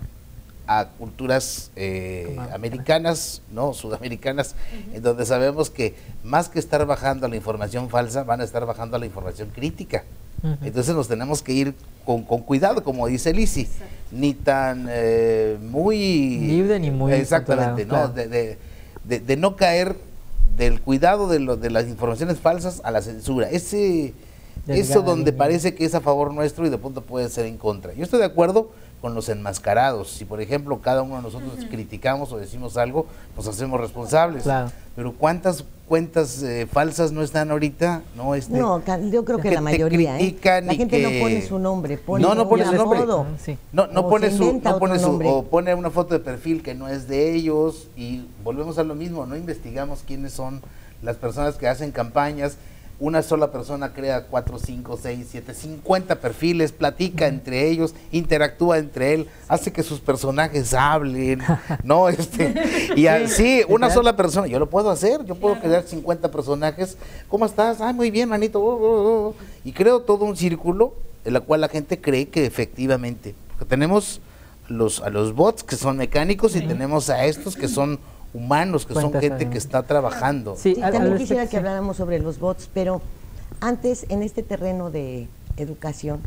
a culturas eh, americanas, no, sudamericanas, uh-huh. en donde sabemos que más que estar bajando a la información falsa, van a estar bajando a la información crítica. Uh-huh. Entonces nos tenemos que ir con, con cuidado, como dice Lisi, ni tan eh, muy libre ni muy exactamente, ¿no? Claro. De, de, de, de no caer del cuidado de, lo, de las informaciones falsas a la censura, ese eso donde parece que es a favor nuestro y de pronto puede ser en contra. Yo estoy de acuerdo con los enmascarados. Si por ejemplo cada uno de nosotros uh-huh. criticamos o decimos algo, nos hacemos responsables. Claro. Pero ¿cuántas cuentas eh, falsas no están ahorita? No, este, no yo creo que, que la mayoría, ¿eh? La gente que... no pone su nombre, pone no, no pone su nombre. Foto, sí. No, no pone su, no pone su, o pone una foto de perfil que no es de ellos y volvemos a lo mismo, no investigamos quiénes son las personas que hacen campañas. Una sola persona crea cuatro, cinco, seis, siete, cincuenta perfiles, platica uh-huh. entre ellos, interactúa entre él, hace que sus personajes hablen, ¿no? Este, y así, una sola persona, yo lo puedo hacer, yo puedo crear cincuenta personajes. ¿Cómo estás? Ay, muy bien, manito. Oh, oh, oh. Y creo todo un círculo en el cual la gente cree que efectivamente, porque tenemos los, a los bots que son mecánicos y tenemos a estos que son humanos, que son gente que está trabajando. Sí, sí, también quisiera que habláramos sobre los bots, pero antes en este terreno de educación,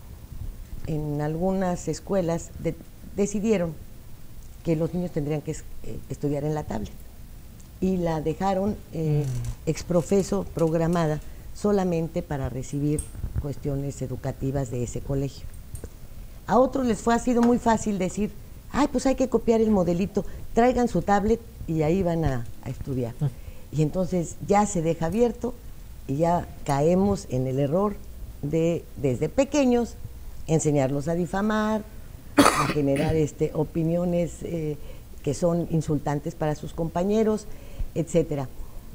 en algunas escuelas de, decidieron que los niños tendrían que es, eh, estudiar en la tablet y la dejaron eh, mm. exprofeso programada solamente para recibir cuestiones educativas de ese colegio. A otros les fue ha sido muy fácil decir, ay, pues hay que copiar el modelito, traigan su tablet y ahí van a, a estudiar. Uh-huh. Y entonces ya se deja abierto y ya caemos en el error de, desde pequeños, enseñarlos a difamar, a generar este, opiniones eh, que son insultantes para sus compañeros, etcétera.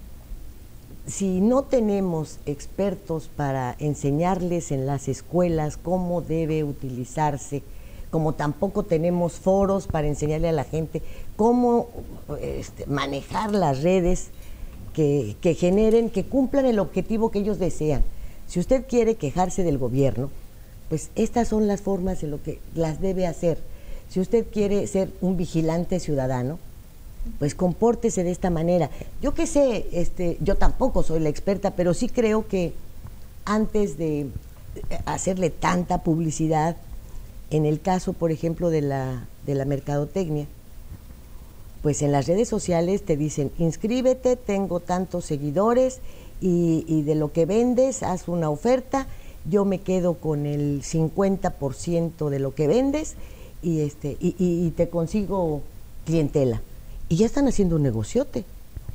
Si no tenemos expertos para enseñarles en las escuelas cómo debe utilizarse, como tampoco tenemos foros para enseñarle a la gente cómo este, manejar las redes que, que generen, que cumplan el objetivo que ellos desean. Si usted quiere quejarse del gobierno, pues estas son las formas en lo que las debe hacer. Si usted quiere ser un vigilante ciudadano, pues compórtese de esta manera. Yo qué sé, este, yo tampoco soy la experta, pero sí creo que antes de hacerle tanta publicidad, en el caso, por ejemplo, de la, de la mercadotecnia, pues en las redes sociales te dicen, inscríbete, tengo tantos seguidores y, y de lo que vendes, haz una oferta, yo me quedo con el cincuenta por ciento de lo que vendes y, este, y, y, y te consigo clientela. Y ya están haciendo un negociote.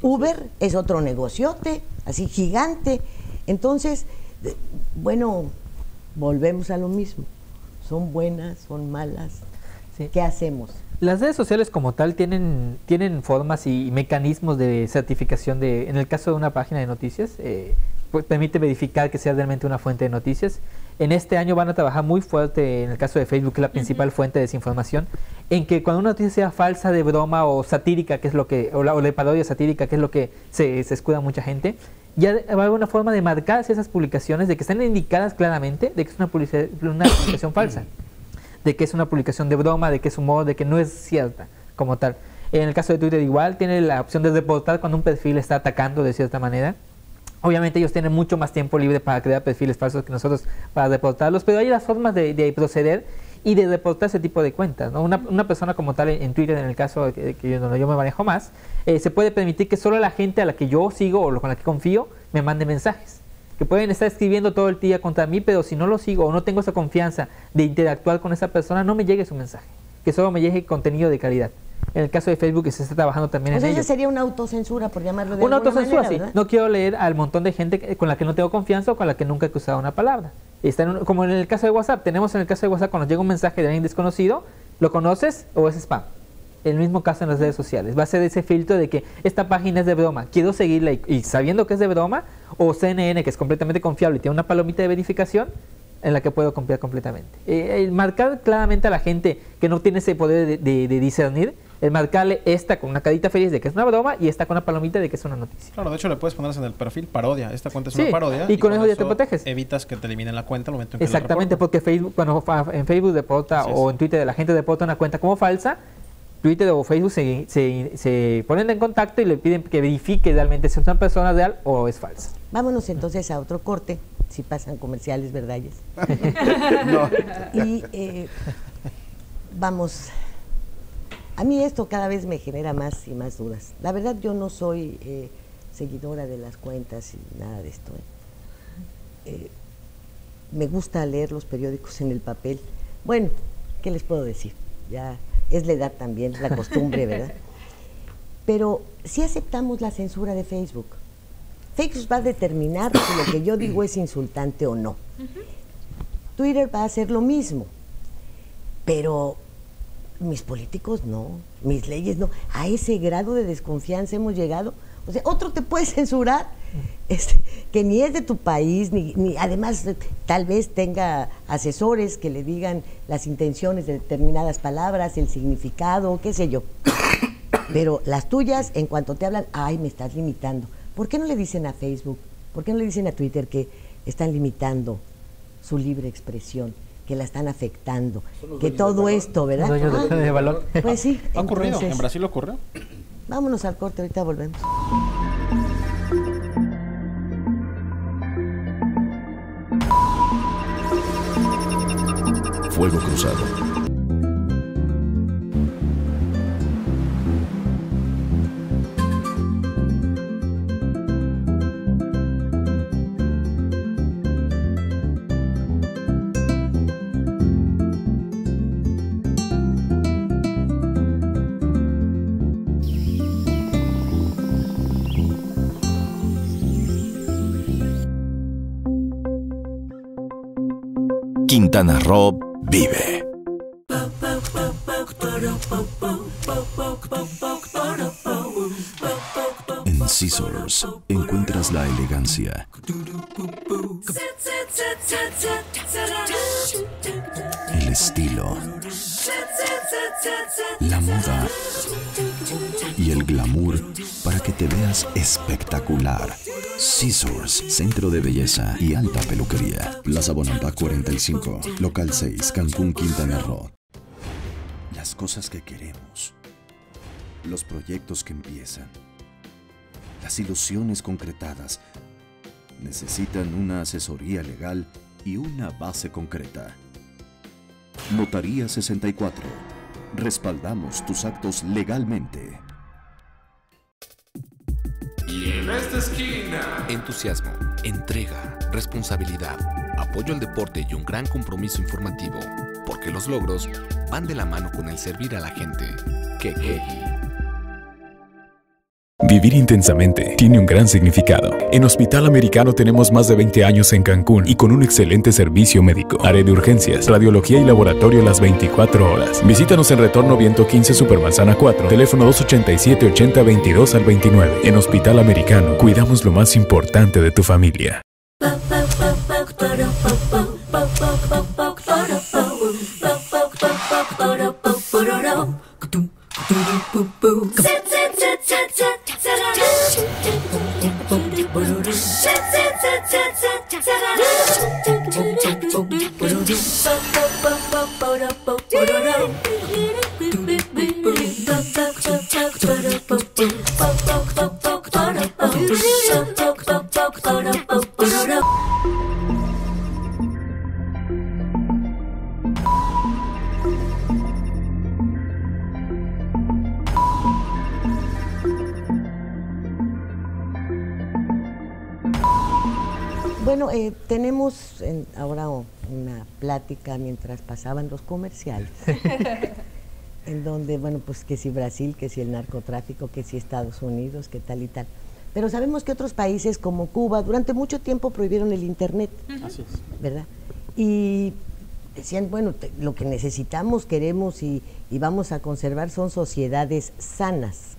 Uber es otro negociote, así gigante. Entonces, de- bueno, volvemos a lo mismo. Son buenas, son malas. Sí. ¿Qué hacemos? Las redes sociales como tal tienen, tienen formas y mecanismos de certificación de, en el caso de una página de noticias, eh, pues permite verificar que sea realmente una fuente de noticias. En este año van a trabajar muy fuerte, en el caso de Facebook, que es la principal uh-huh. fuente de desinformación, en que cuando una noticia sea falsa, de broma o satírica, que es lo que, o, la, o de parodia satírica, que es lo que se, se escuda mucha gente, ya va a haber una forma de marcar esas publicaciones, de que están indicadas claramente de que es una, publicidad, una publicación falsa, de que es una publicación de broma, de que es humor, de que no es cierta como tal. En el caso de Twitter igual, tiene la opción de reportar cuando un perfil está atacando de cierta manera. Obviamente ellos tienen mucho más tiempo libre para crear perfiles falsos que nosotros para reportarlos, pero hay las formas de, de proceder y de reportar ese tipo de cuentas, ¿no? Una, una persona como tal en, en Twitter, en el caso que, que yo, donde yo me manejo más, eh, se puede permitir que solo la gente a la que yo sigo o con la que confío me mande mensajes. Que pueden estar escribiendo todo el día contra mí, pero si no lo sigo o no tengo esa confianza de interactuar con esa persona, no me llegue su mensaje. Que solo me llegue contenido de calidad. En el caso de Facebook, que se está trabajando también O sea, en ello. esa sería una autocensura, por llamarlo de Una alguna autocensura, manera, sí. ¿verdad? No quiero leer al montón de gente que- con la que no tengo confianza o con la que nunca he cruzado una palabra. Está en un- como en el caso de WhatsApp. Tenemos en el caso de WhatsApp, cuando llega un mensaje de alguien desconocido, ¿lo conoces o es spam? El mismo caso en las redes sociales. Va a ser ese filtro de que esta página es de broma, quiero seguirla y, y sabiendo que es de broma, o C N N, que es completamente confiable y tiene una palomita de verificación en la que puedo confiar completamente. Eh, el marcar claramente a la gente que no tiene ese poder de, de- de discernir, el marcarle esta con una carita feliz de que es una broma y esta con una palomita de que es una noticia. Claro, de hecho le puedes poner en el perfil parodia. Esta cuenta es Sí, una parodia. y con eso ya te proteges. Evitas que te eliminen la cuenta al momento en que la Exactamente, porque Facebook, cuando fa- en Facebook reporta Así es. o en Twitter la gente reporta una cuenta como falsa, Twitter o Facebook se, se, se ponen en contacto y le piden que verifique realmente si es una persona real o es falsa. Vámonos entonces a otro corte, si pasan comerciales, ¿verdad? Yes? No. Y eh, vamos, a mí esto cada vez me genera más y más dudas. La verdad yo no soy eh, seguidora de las cuentas y nada de esto. ¿eh? Eh, me gusta leer los periódicos en el papel. Bueno, ¿qué les puedo decir? Ya es la edad también, la costumbre, ¿verdad? Pero si aceptamos la censura de Facebook, Facebook va a determinar si lo que yo digo es insultante o no. Twitter va a hacer lo mismo, pero mis políticos no, mis leyes no. A ese grado de desconfianza hemos llegado. O sea, otro te puede censurar, este, que ni es de tu país, ni, ni además eh, tal vez tenga asesores que le digan las intenciones de determinadas palabras, el significado, qué sé yo. Pero las tuyas, en cuanto te hablan, ay, me estás limitando. ¿Por qué no le dicen a Facebook, por qué no le dicen a Twitter que están limitando su libre expresión, que la están afectando, que todo esto, ¿verdad? Los dueños de- Ah, de valor. Pues sí. ¿Ha ocurrido? entonces, ¿En Brasil ocurrió? vámonos al corte, ahorita volvemos. Fuego Cruzado. Quintana Roo vive. En Scissors encuentras la elegancia, el estilo, la moda y el glamour para que te veas espectacular. Scissors, centro de belleza y alta peluquería. Plaza Bonampak cuarenta y cinco, local seis, Cancún, Quintana Roo. Las cosas que queremos, los proyectos que empiezan, las ilusiones concretadas, necesitan una asesoría legal y una base concreta. Notaría sesenta y cuatro. Respaldamos tus actos legalmente. Y en esta esquina, entusiasmo, entrega, responsabilidad, apoyo al deporte y un gran compromiso informativo, porque los logros van de la mano con el servir a la gente. Kekegi. Vivir intensamente tiene un gran significado. En Hospital Americano tenemos más de veinte años en Cancún y con un excelente servicio médico. Área de urgencias, radiología y laboratorio las veinticuatro horas. Visítanos en Retorno Viento quince Supermanzana cuatro, teléfono dos ochenta y siete, ochenta, veintidós al veintinueve. En Hospital Americano, cuidamos lo más importante de tu familia. Bueno, eh, tenemos en, ahora una plática mientras pasaban los comerciales, en donde, bueno, pues que si Brasil, que si el narcotráfico, que si Estados Unidos, que tal y tal. Pero sabemos que otros países como Cuba durante mucho tiempo prohibieron el Internet, Así es. ¿verdad? Y decían, bueno, te, lo que necesitamos, queremos y, y vamos a conservar son sociedades sanas.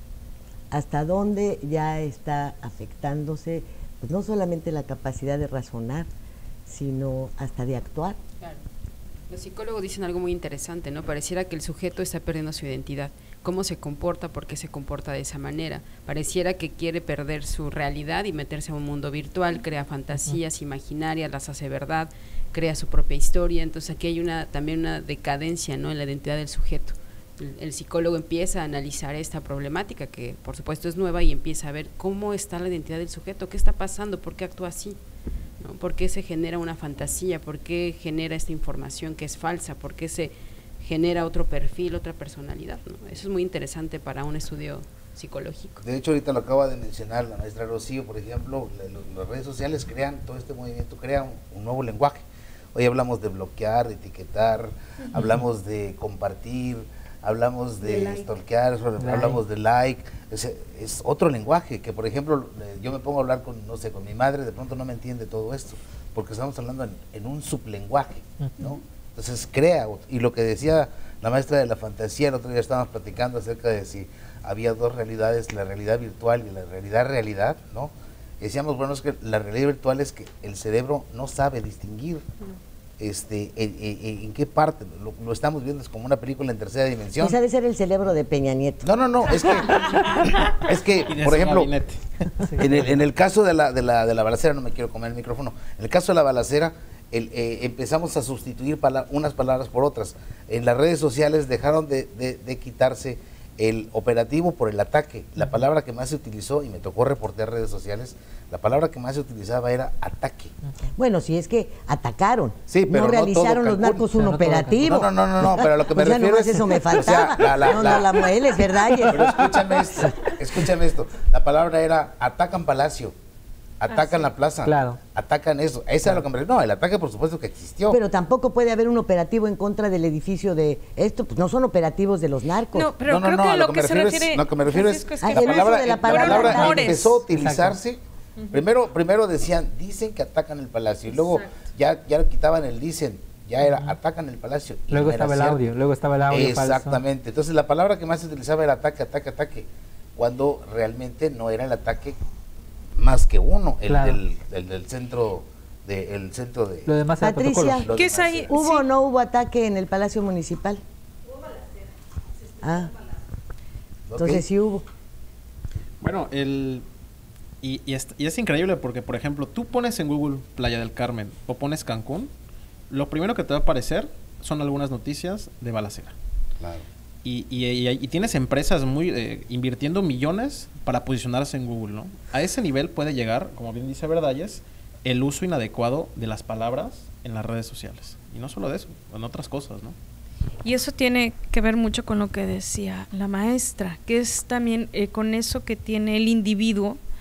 ¿Hasta dónde ya está afectándose pues no solamente la capacidad de razonar, sino hasta de actuar? Claro. Los psicólogos dicen algo muy interesante, ¿no? Pareciera que el sujeto está perdiendo su identidad. ¿Cómo se comporta? ¿Por qué se comporta de esa manera? Pareciera que quiere perder su realidad y meterse a un mundo virtual, crea fantasías imaginarias, las hace verdad, crea su propia historia. Entonces aquí hay una también una decadencia, ¿no?, en la identidad del sujeto. El, el psicólogo empieza a analizar esta problemática, que por supuesto es nueva, y empieza a ver cómo está la identidad del sujeto, qué está pasando, por qué actúa así, ¿no? ¿Por qué se genera una fantasía? ¿Por qué genera esta información que es falsa? ¿Por qué se genera otro perfil, otra personalidad, ¿no? Eso es muy interesante para un estudio psicológico. De hecho, ahorita lo acaba de mencionar la maestra Rocío, por ejemplo, la, las redes sociales crean, todo este movimiento crea un, un nuevo lenguaje. Hoy hablamos de bloquear, de etiquetar, uh-huh. hablamos de compartir, hablamos de, de like. stalkear, hablamos like. de like, es, es otro lenguaje que, por ejemplo, yo me pongo a hablar con, no sé, con mi madre, de pronto no me entiende todo esto, porque estamos hablando en, en un sublenguaje, ¿no? Entonces crea, y lo que decía la maestra de la fantasía, el otro día estábamos platicando acerca de si había dos realidades, la realidad virtual y la realidad realidad, ¿no? Y decíamos, bueno, es que la realidad virtual es que el cerebro no sabe distinguir no. Este, en, en, en qué parte, lo, lo estamos viendo, es como una película en tercera dimensión. Pues ha de ser el cerebro de Peña Nieto. No, no, no, es que, es que por ejemplo, en el, en el caso de la, de, la, de la balacera, no me quiero comer el micrófono, en el caso de la balacera, el, eh, empezamos a sustituir pala unas palabras por otras. En las redes sociales dejaron de, de, de quitarse el operativo por el ataque. La palabra que más se utilizó, y me tocó reportear redes sociales, la palabra que más se utilizaba era ataque. Bueno, si es que atacaron, sí, pero no realizaron no los narcos un no operativo. No, no, no, no, pero lo que me pues refiero es... eso me faltaba. O sea, la, la, no, la, no la mueles, ¿verdad? Pero escúchame esto, escúchame esto. La palabra era atacan Palacio, atacan ah, sí. la plaza, claro. atacan eso. Esa claro. es lo que me refiero. No, el ataque por supuesto que existió. Pero tampoco puede haber un operativo en contra del edificio de esto, pues no son operativos de los narcos. No, pero no, no, creo no, que lo que, que se refiero refiere... Es, lo que me refiero es, es que la, la palabra, la palabra, la palabra empezó a utilizarse. Exacto. Primero, primero decían, dicen que atacan el palacio, y luego ya, ya quitaban el dicen, ya era atacan el palacio. Luego estaba el audio, luego estaba el audio Exactamente, falso. Entonces la palabra que más se utilizaba era ataque, ataque, ataque, cuando realmente no era el ataque más que uno, el claro. del, del, del centro de, el centro de... Lo demás era Patricia, protocolo. ¿qué es ahí? ¿Hubo sí. o no hubo ataque en el Palacio Municipal? Hubo balacera. Ah, entonces okay. sí hubo. Bueno, el... Y, y, es, y es increíble porque, por ejemplo, tú pones en Google Playa del Carmen o pones Cancún, lo primero que te va a aparecer son algunas noticias de balacera. Claro. Y, y, y, y tienes empresas muy eh, invirtiendo millones para posicionarse en Google, ¿no? A ese nivel puede llegar, como bien dice Verdalles, el uso inadecuado de las palabras en las redes sociales. Y no solo de eso, en otras cosas, ¿no? Y eso tiene que ver mucho con lo que decía la maestra, que es también eh, con eso que tiene el individuo,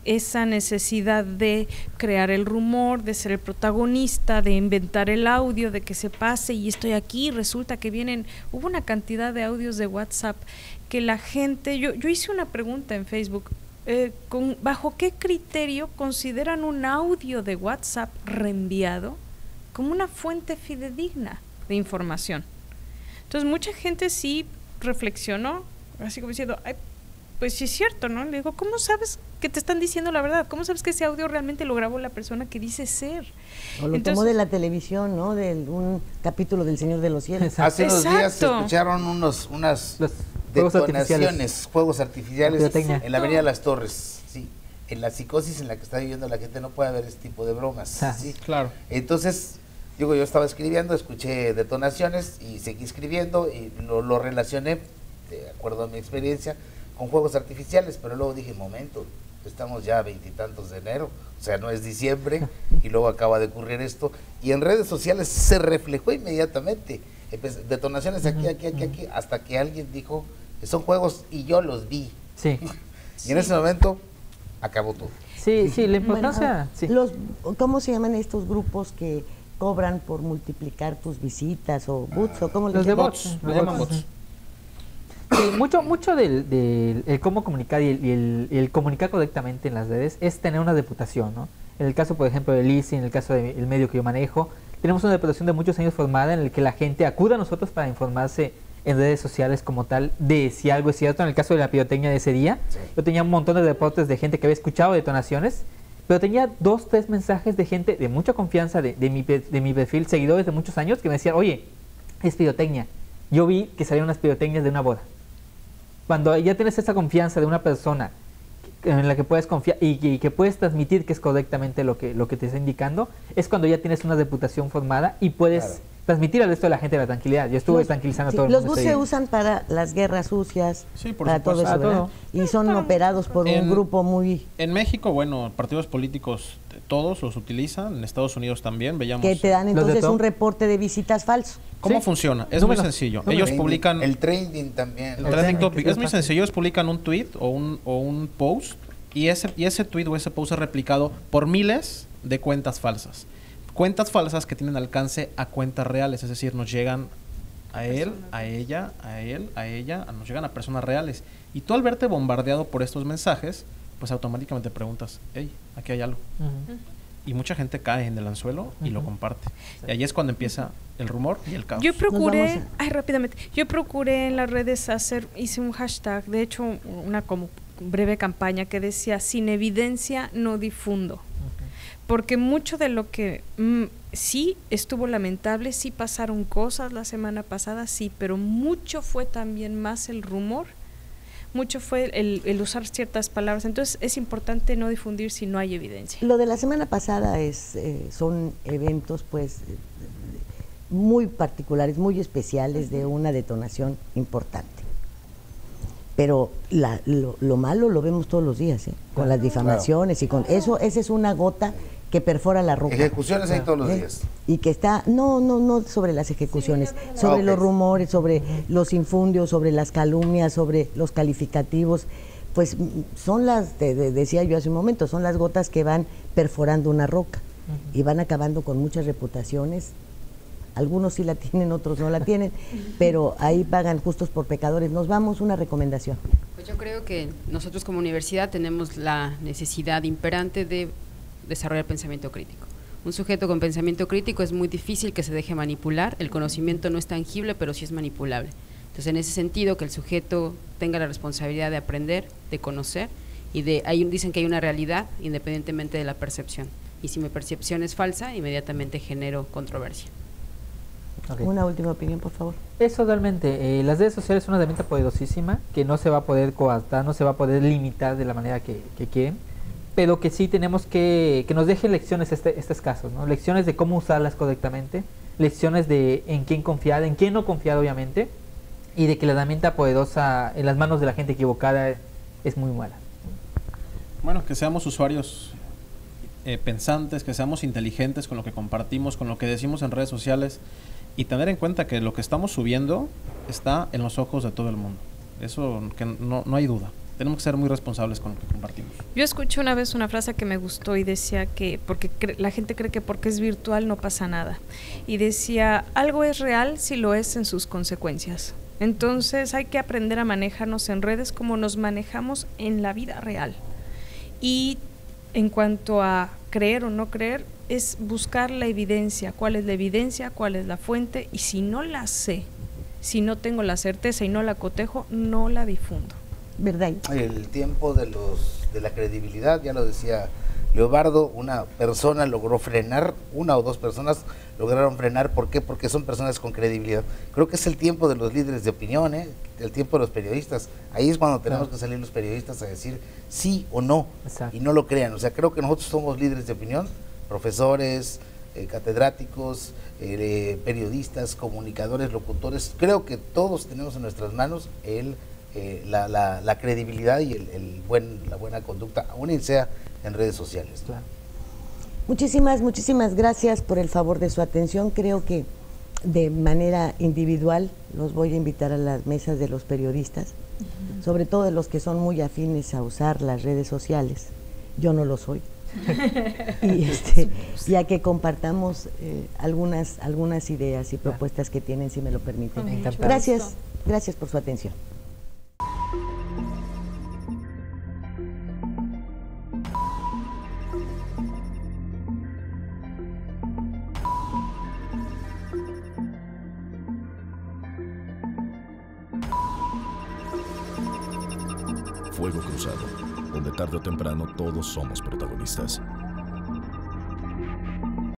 esa necesidad de crear el rumor, de ser el protagonista, de inventar el audio, de que se pase y estoy aquí, resulta que vienen, hubo una cantidad de audios de WhatsApp que la gente, yo, yo hice una pregunta en Facebook, eh, con, ¿bajo qué criterio consideran un audio de WhatsApp reenviado como una fuente fidedigna de información? Entonces mucha gente sí reflexionó, así como diciendo, ay, pues sí es cierto, ¿no? Le digo, ¿cómo sabes que te están diciendo la verdad? ¿Cómo sabes que ese audio realmente lo grabó la persona que dice ser? O lo Entonces, tomó de la televisión, ¿no? De un capítulo del Señor de los Cielos. Hace unos Exacto. días se escucharon unos, unas Los fuegos detonaciones, artificiales. fuegos artificiales Pirotecnia. en la Avenida Las Torres. Sí, en la psicosis en la que está viviendo la gente no puede haber este tipo de bromas. Ah, ¿sí? Claro. Entonces, digo, yo estaba escribiendo, escuché detonaciones y seguí escribiendo y lo, lo relacioné, de acuerdo a mi experiencia, con fuegos artificiales, pero luego dije, momento, estamos ya a veintitantos de enero, o sea, no es diciembre, y luego acaba de ocurrir esto, y en redes sociales se reflejó inmediatamente, Empe- detonaciones aquí, aquí, aquí, aquí, hasta que alguien dijo que son juegos y yo los vi. Sí. Y en ese momento acabó todo. Sí, sí, la Bueno, importancia... sí. los, ¿cómo se llaman estos grupos que cobran por multiplicar tus visitas o bots o cómo les Los de llaman? bots. Le llaman bots. Sí, mucho mucho del, del el cómo comunicar y, el, y el, el comunicar correctamente en las redes es tener una reputación, ¿no? En el caso, por ejemplo, de Lizzy, en el caso del medio que yo manejo, tenemos una reputación de muchos años formada en el que la gente acude a nosotros para informarse en redes sociales como tal de si algo es cierto. En el caso de la pirotecnia de ese día, Sí. yo tenía un montón de reportes de gente que había escuchado detonaciones, pero tenía dos, tres mensajes de gente de mucha confianza de, de, mi, pe- de mi perfil, seguidores de muchos años, que me decían, oye, es pirotecnia. Yo vi que salían unas pirotecnias de una boda. Cuando ya tienes esa confianza de una persona en la que puedes confiar y, y que puedes transmitir que es correctamente lo que, lo que te está indicando, es cuando ya tienes una reputación formada y puedes Claro. transmitir al resto de la gente la tranquilidad. Yo estuve Los- tranquilizando sí, a todo el los mundo bots ese se día. usan para las guerras sucias, Sí, por para todo supuesto. eso, Para ¿verdad? Y son operados por un En- grupo muy... En México, bueno, partidos políticos eh, todos los utilizan, en Estados Unidos también, veíamos. que te dan Los de entonces Trump. un reporte de visitas falso. ¿Cómo Sí. funciona? Es Número. muy sencillo. Número. Ellos Trending, publican el trending también. el ¿no? trending trending, topic. que Es muy sepa. sencillo. Ellos publican un tweet o un, o un post y ese, y ese tweet o ese post es replicado por miles de cuentas falsas. Cuentas falsas que tienen alcance a cuentas reales, es decir, nos llegan a él, a ella, a él, a ella, a- nos llegan a personas reales. Y tú al verte bombardeado por estos mensajes, pues automáticamente preguntas, hey, aquí hay algo. Ujú. Y mucha gente cae en el anzuelo y lo Ujú. comparte. Y ahí es cuando empieza el rumor y el caos. Yo procuré, vamos ay, rápidamente, yo procuré en las redes hacer, hice un hashtag, de hecho, una como breve campaña que decía, sin evidencia no difundo. Porque mucho de lo que mm, sí estuvo lamentable, sí pasaron cosas la semana pasada, sí, pero mucho fue también más el rumor, mucho fue el, el usar ciertas palabras. Entonces es importante no difundir si no hay evidencia. Lo de la semana pasada es eh, son eventos pues eh, muy particulares, muy especiales de una detonación importante. Pero la, lo, lo malo lo vemos todos los días, ¿eh? Con las difamaciones y con eso, esa es una gota que perfora la roca. Ejecuciones hay todos los ¿eh? días. Y que está, no, no, no sobre las ejecuciones, sobre Ah, ok. los rumores, sobre los infundios, sobre las calumnias, sobre los calificativos, pues mm, son las, de- de- decía yo hace un momento, son las gotas que van perforando una roca y van acabando con muchas reputaciones. Algunos sí la tienen, otros no la tienen, pero ahí pagan justos por pecadores. Nos vamos, una recomendación. Pues yo creo que nosotros como universidad tenemos la necesidad imperante de desarrollar pensamiento crítico. Un sujeto con pensamiento crítico es muy difícil que se deje manipular, el conocimiento no es tangible, pero sí es manipulable. Entonces, en ese sentido, que el sujeto tenga la responsabilidad de aprender, de conocer, y de hay un- dicen que hay una realidad independientemente de la percepción. Y si mi percepción es falsa, inmediatamente genero controversia. Ok. Una última opinión, por favor. Eso realmente, eh, las redes sociales son una herramienta poderosísima que no se va a poder coartar, no se va a poder limitar de la manera que, que quieren, pero que sí tenemos que, que nos dejen lecciones este, estos casos, ¿no? Lecciones de cómo usarlas correctamente, lecciones de en quién confiar, en quién no confiar obviamente, y de que la herramienta poderosa en las manos de la gente equivocada es muy mala. Bueno, que seamos usuarios eh, pensantes, que seamos inteligentes con lo que compartimos, con lo que decimos en redes sociales y tener en cuenta que lo que estamos subiendo está en los ojos de todo el mundo. Eso que no, no hay duda. tenemos que ser muy responsables con lo que compartimos. Yo escuché una vez una frase que me gustó y decía que porque cre- la gente cree que porque es virtual no pasa nada. Y decía, algo es real si lo es en sus consecuencias. Entonces hay que aprender a manejarnos en redes como nos manejamos en la vida real. Y en cuanto a creer o no creer, es buscar la evidencia. ¿Cuál es la evidencia? ¿Cuál es la fuente? Y si no la sé, si no tengo la certeza y no la cotejo, no la difundo. ¿Verdad? El tiempo de los de la credibilidad, ya lo decía Leobardo, una persona logró frenar, una o dos personas lograron frenar, ¿por qué? Porque son personas con credibilidad. Creo que es el tiempo de los líderes de opinión, ¿eh? El tiempo de los periodistas. Ahí es cuando tenemos que salir los periodistas a decir sí o no. Exacto. Y no lo crean. O sea, creo que nosotros somos líderes de opinión, profesores, eh, catedráticos, eh, periodistas, comunicadores, locutores. Creo que todos tenemos en nuestras manos el Eh, la, la, la credibilidad y el, el buen, la buena conducta, aún sea en redes sociales. Claro. Muchísimas, muchísimas gracias por el favor de su atención. Creo que de manera individual los voy a invitar a las mesas de los periodistas, uh-huh. sobre todo de los que son muy afines a usar las redes sociales. Yo no lo soy. y este, ya que compartamos eh, algunas, algunas ideas y propuestas que tienen, si me lo permiten. Gracias, gracias por su atención. Fuego Cruzado, donde tarde o temprano todos somos protagonistas.